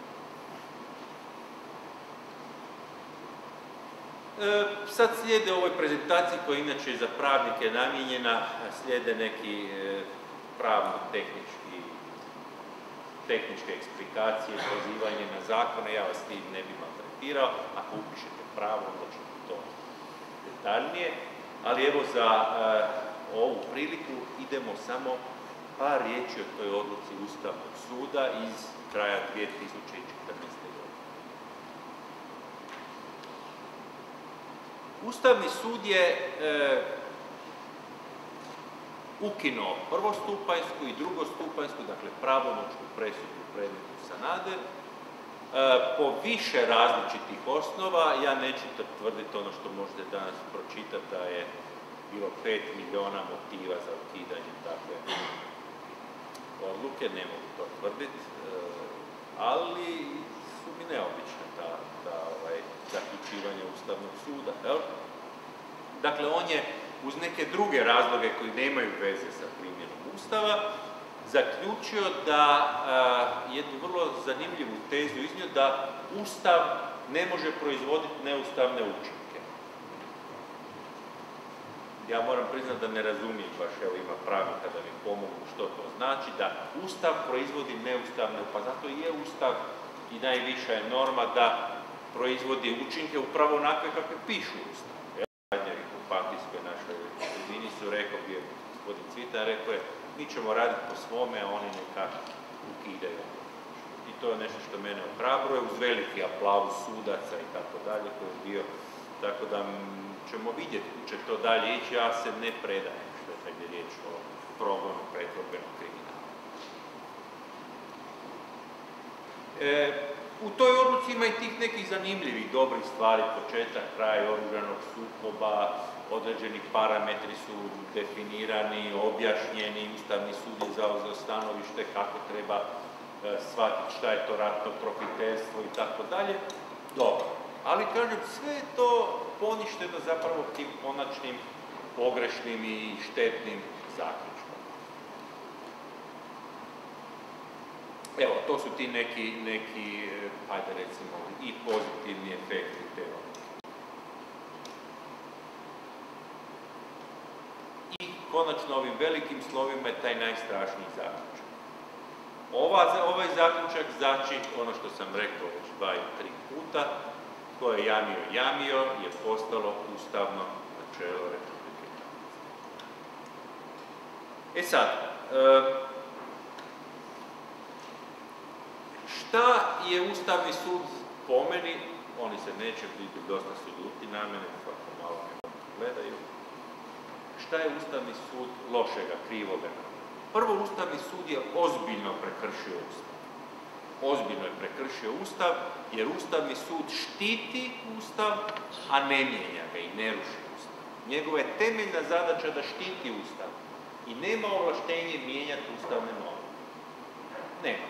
Sad slijede u ovoj prezentaciji, koja inače za pravnike namijenjena, slijede neki pravno-tehničke eksplikacije, pozivanje na zakone. Ja vas s tim ne bih maltretirao. Ako upišete pravo, onda ćete to detaljnije. Ali evo, za ovu priliku idemo samo par riječi o toj odluci Ustavnog suda iz kraja 2014. godine. Ustavni sud je ukinuo prvostupanjsku i drugostupanjsku, dakle pravomoćnu presudu u predmetu Sanader, po više različitih osnova. Ja neću tvrditi ono što možete danas pročitati, da je bilo 5 milijuna motiva za ukidanje takve odluke, ne mogu to tvrditi, ali su mi neobične zaključivanje Ustavnog suda. Jel? Dakle, on je uz neke druge razloge koji nemaju veze sa primjenom Ustava zaključio da jednu vrlo zanimljivu tezu iznio, da Ustav ne može proizvoditi neustavne učinke. Ja moram priznati da ne razumijem baš, evo ima pravnika da mi pomogu što to znači, da Ustav proizvodi neustavne, pa zato i je Ustav i najviša je norma da proizvodi učinke upravo onakve kakve pišu Ustav. U partijskoj našoj sredini su rekao, bio gospodin Cvitan, rekao je, mi ćemo raditi po svome, a oni neka ukidaju. I to je nešto što mene ohrabruje, uz veliki aplauz sudaca i tako dalje koji je bio, tako da ćemo vidjeti će to dalje ići, ja se ne predajem što je kad je riječ o progonu pretvorbenog kriminala. U toj odluci ima i tih nekih zanimljivih, dobrih stvari, početak, kraj oružanog sukoba, određeni parametri su definirani, objašnjeni, Ustavni sud je zauzeo stanovište kako treba shvatiti šta je to ratno profiterstvo i tako dalje. Dobro, ali kažem, sve je to poništeno zapravo tim konačnim, pogrešnim i štetnim zaključkom. Evo, to su ti neki, hajde recimo, i pozitivni efekti te odluke. I konačno ovim velikim slovima je taj najstrašniji zaključak. Ovaj zaključak znači, ono što sam rekao već 2 ili 3 puta, ko je jamio je postalo ustavno načelo Republike Hrvatske. E sad, šta je Ustavni sud po meni, oni se neće biti dosta su ljuti na mene, svako malo me gledaju, šta je Ustavni sud lošega, krivoga? Prvo, Ustavni sud je ozbiljno prekršio Ustav. Ozbiljno je prekršio Ustav, jer Ustavni sud štiti Ustav, a ne mijenja ga i ne ruši Ustav. Njegova je temeljna zadaća da štiti Ustav i nema ovlaštenje mijenjati ustavne norme. Nema.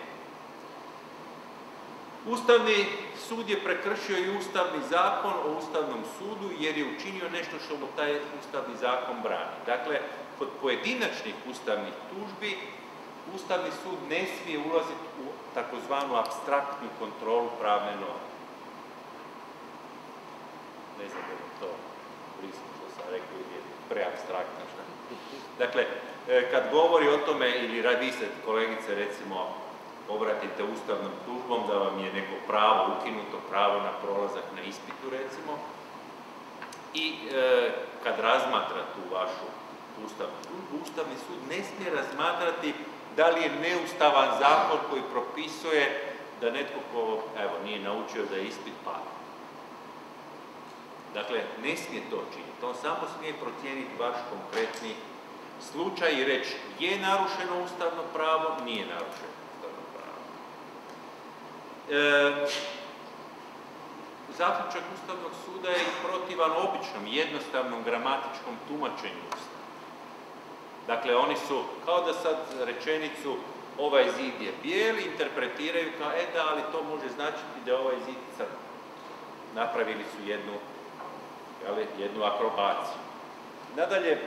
Ustavni sud je prekršio i Ustavni zakon o Ustavnom sudu jer je učinio nešto što mu taj Ustavni zakon brani. Dakle, kod pojedinačnih ustavnih tužbi Ustavni sud ne smije ulaziti u takozvanu apstraktnu kontrolu pravne norme. Ne znam da je to blisko što sam rekao, je preabstraktno. Dakle, kad govori o tome, ili vi se, kolegice, recimo, obratite ustavnom tužbom da vam je neko pravo ukinuto, pravo na prolazak na ispitu, recimo, i kad razmatra tu vašu ustavnu tužbu, Ustavni sud ne smije razmatrati da li je neustavan zakon koji propisuje da netko ko, evo, nije naučio da je ispit pada. Dakle, ne smije to činiti. On samo smije procijeniti vaš konkretni slučaj i reći je narušeno ustavno pravo, nije narušeno ustavno pravo. Zaključak Ustavnog suda je protivan običnom, jednostavnom gramatičkom tumačenju Ustava. Dakle, oni su, kao da sad rečenicu ovaj zid je bijeli, interpretiraju kao, da, ali to može značiti da ovaj zid crn. Napravili su jednu akrobaciju. Nadalje,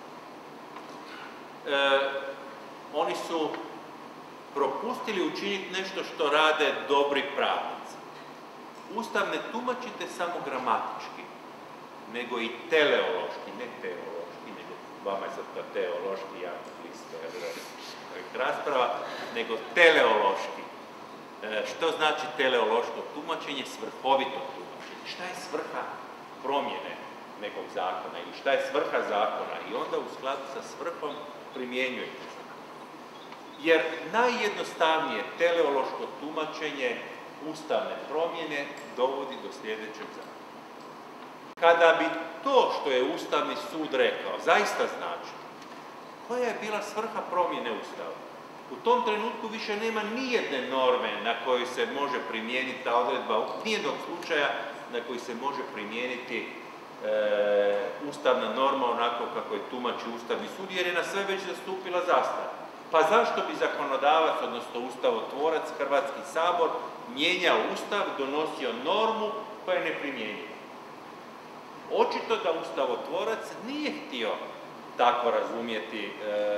oni su propustili učiniti nešto što rade dobri pravnici. Ustav ne tumačite samo gramatički, nego i teleološki, ne teološki, nego vama je sad to teološki jako blisko rasprava, nego teleološki. Što znači teleološko tumačenje? Svrhovito tumačenje. Šta je svrha promjene nekog zakona ili šta je svrha zakona? I onda u skladu sa svrhom primjenjujete zakon. Jer najjednostavnije teleološko tumačenje ustavne promjene dovodi do sljedećeg zakona. Kada bi to što je Ustavni sud rekao zaista znači, koja je bila svrha promjene Ustava? U tom trenutku više nema nijedne norme na koju se može primijeniti ta odredba, nijednog slučaja na koji se može primijeniti ustavna norma onako kako je tumači Ustavni sud, jer je na sve već zastupila zastara. Pa zašto bi zakonodavac, odnosno ustavotvorac, Hrvatski sabor, mijenjao Ustav, donosio normu koja je neprimjenjiva? Očito da ustavotvorac nije htio tako razumjeti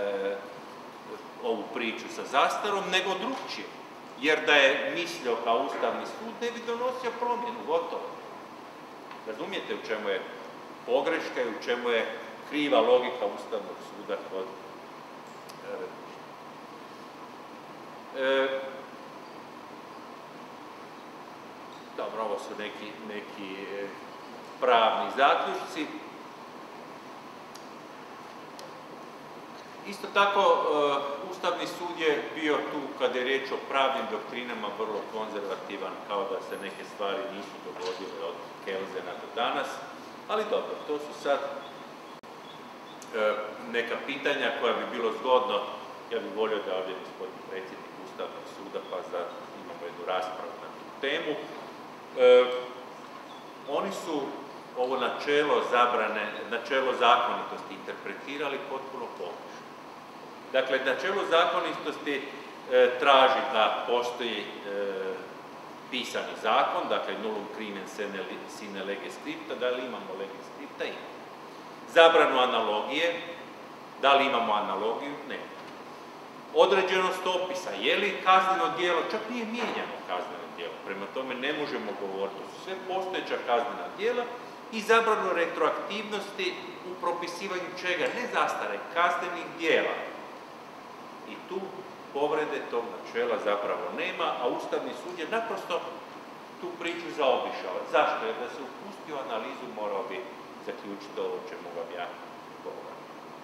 ovu priču sa zastarom, nego drugčije. Jer da je mislio kao Ustavni sud, ne bi donosio promjenu, gotovo. Razumijete u čemu je pogreška i u čemu je kriva logika Ustavnog suda kod dobro, ovo su neki pravni zaključci. Isto tako, Ustavni sud je bio tu, kada je riječ o pravnim doktrinama, vrlo konzervativan, kao da se neke stvari nisu dogodile od Kelzena do danas, ali dobro, to su sad neka pitanja koja bi bilo zgodno, ja bih volio da ovdje gospodin predsjednik Ustavnog suda, pa imamo jednu raspravu na tu temu. Oni su ovo načelo zakonitosti interpretirali potpuno pogrešno. Dakle, načelo zakonitosti traži da postoji pisani zakon, dakle nullum crimen sine lege scripta, da li imamo lege scripta? Imamo. Zabranu analogije, da li imamo analogiju? Ne. određenost opisa, je li kazneno djelo, čak nije mijenjano kazneno djelo, prema tome ne možemo govoriti, to su sve postojeća kaznena djela i zabranu retroaktivnosti u propisivanju čega, ne zastare, kaznenih djela. I tu povrede tog načela zapravo nema, a Ustavni sud je naprosto tu priču zaobišao. Zašto? Jer da se upustio analizu morao bi zaključiti ovo o čemu vam ja govorim.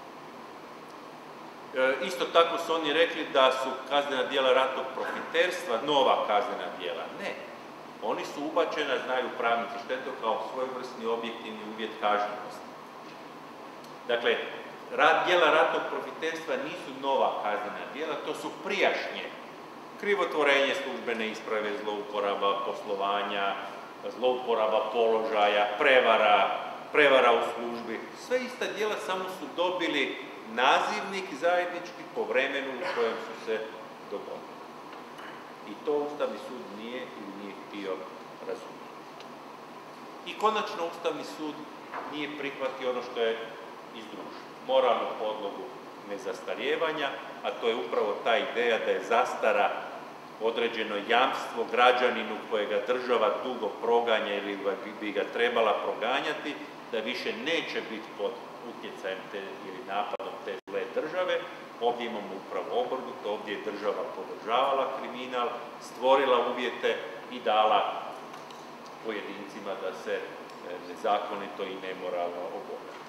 Isto tako su oni rekli da su kaznena djela ratnog profiterstva nova kaznena djela. Ne. Oni su ubačena, znaju pravnici, što je to kao svojevrsni objektivni uvjet kažnjenosti. Dakle, djela ratnog profiterstva nisu nova kaznena djela, to su prijašnje. Krivotvorenje službene isprave, zlouporaba poslovanja, zlouporaba položaja, prevara u službi. Sve ista djela, samo su dobili nazivnik zajednički po vremenu u kojem su se dogodili. I to Ustavni sud nije ili nije htio razumjeti. I konačno Ustavni sud nije prihvatio ono što je izdružio. Moralnu podlogu nezastarijevanja, a to je upravo ta ideja da je zastara određeno jamstvo građaninu kojega država dugo proganja ili bi ga trebala proganjati, da više neće biti pod utjecajem ili napadom te zle države. Ovdje imamo upravo obrnuto, ovdje je država podržavala kriminal, stvorila uvjete i dala pojedincima da se nezakonito i nemoralno obogate.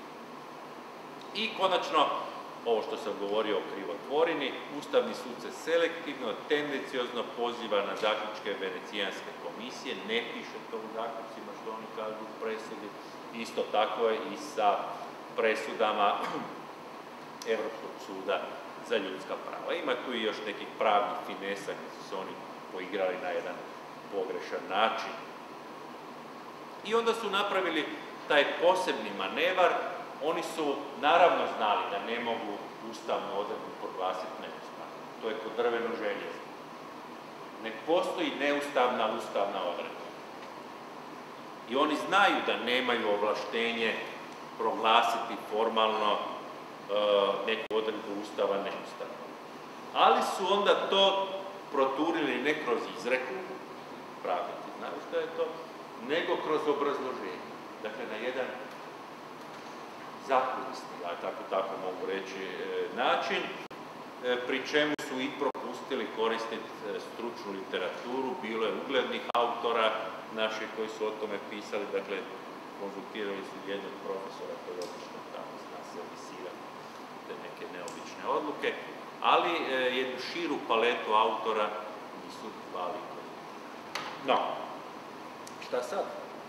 I konačno, ovo što sam govorio o krivotvorini, Ustavni sud se selektivno, tendenciozno poziva na zaključke Venecijanske komisije, ne piše to u zaključcima što oni kažu u presudi, isto tako je i sa presudama Europskog suda za ljudska prava. Ima tu i još nekih pravnih finesa gdje su se oni poigrali na jedan pogrešan način. I onda su napravili taj posebni manevar. Oni su naravno znali da ne mogu ustavnu odredbu proglasiti neustavnom. To je kod drveno željezo. Ne postoji neustavna ustavna odredba. I oni znaju da nemaju ovlaštenje proglasiti formalno neku odredbu Ustava neustavnom. Ali su onda to proturili ne kroz izreku, pravnici znaju što je to, nego kroz obrazloženje. Dakle, na jedan zakulisni, tako mogu reći, način, pri čemu su i propustili koristiti stručnu literaturu, bilo je uglednih autora naših koji su o tome pisali, dakle, konzultirali su jednog profesora koji je obično tamo zna servisirati te neke neobične odluke, ali jednu širu paletu autora nisu zvali. No, šta sad?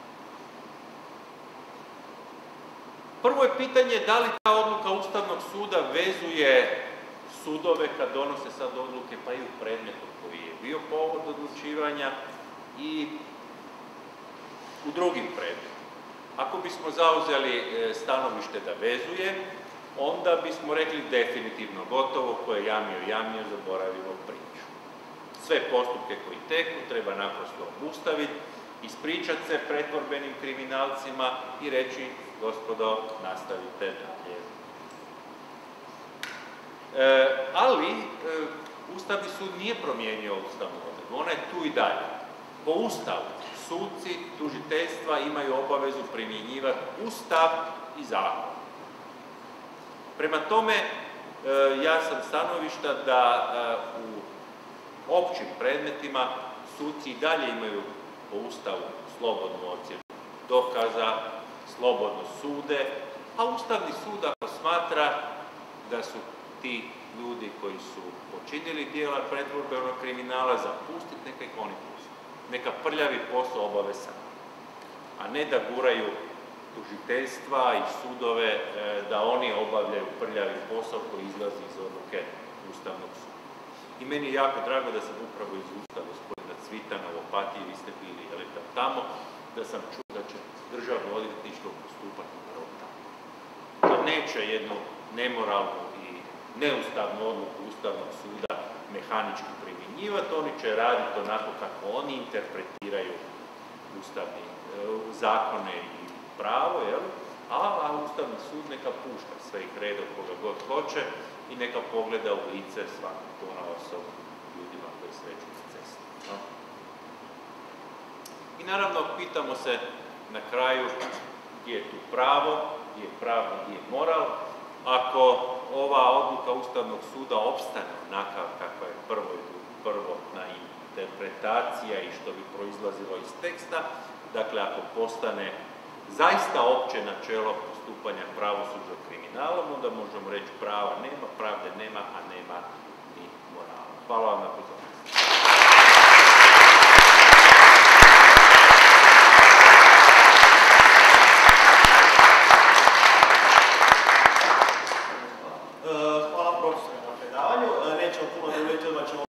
Prvo je pitanje da li ta odluka Ustavnog suda vezuje sudove kad donose sad odluke, pa i u predmetu koji je bio povod odlučivanja i u drugim predmetima. Ako bismo zauzeli stanovište da vezuje, onda bismo rekli definitivno gotovo, ko je jamio, zaboravimo priču. Sve postupke koji teku treba naprosto obustaviti, ispričati se pretvorbenim kriminalcima i reći, gospodo, nastavite dalje. Ali Ustavni sud nije promijenio ustavnu odredbu, ona je tu i dalje. Po Ustavu suci, tužiteljstva imaju obavezu primjenjivati Ustav i zakon. Prema tome, ja sam stanovišta da u općim predmetima suci i dalje imaju po Ustavu slobodnu ocjenu dokaza, slobodno sude, a Ustavni sud ako smatra da su ti ljudi koji su počinili djela pretvorbenog kriminala zapustiti, neka ih oni pusti. Neka prljavi posao obave sami, a ne da guraju tužiteljstva i sudove da oni obavljaju prljavi posao koji izlazi iz odluke Ustavnog suda. I meni je jako drago da sam upravo iz usta gospodina Cvitana u Opatiji, vi ste bili tamo, da sam čuo da će državno odvjetništvo postupati upravo tamo. Da neće jednu nemoralnu i neustavnu odluku Ustavnog suda mehanički primjenjivati, oni će raditi onako kako oni interpretiraju ustavni zakone i pravo, a Ustavni sud neka pušta sve ih redom koga god hoće i neka pogleda u lice svakog ponaosob ljudima koji sreću s cestom. No? I naravno, pitamo se na kraju gdje je tu pravo, gdje je pravno, gdje je moral. Ako ova odluka Ustavnog suda opstane onakav kakva je prvotna interpretacija i što bi proizlazilo iz teksta, dakle ako postane zaista opće načelo postupanja pravosuđa kriminalom, onda možemo reći prava nema, pravde nema, a nema ni morala. Hvala vam na pozornosti.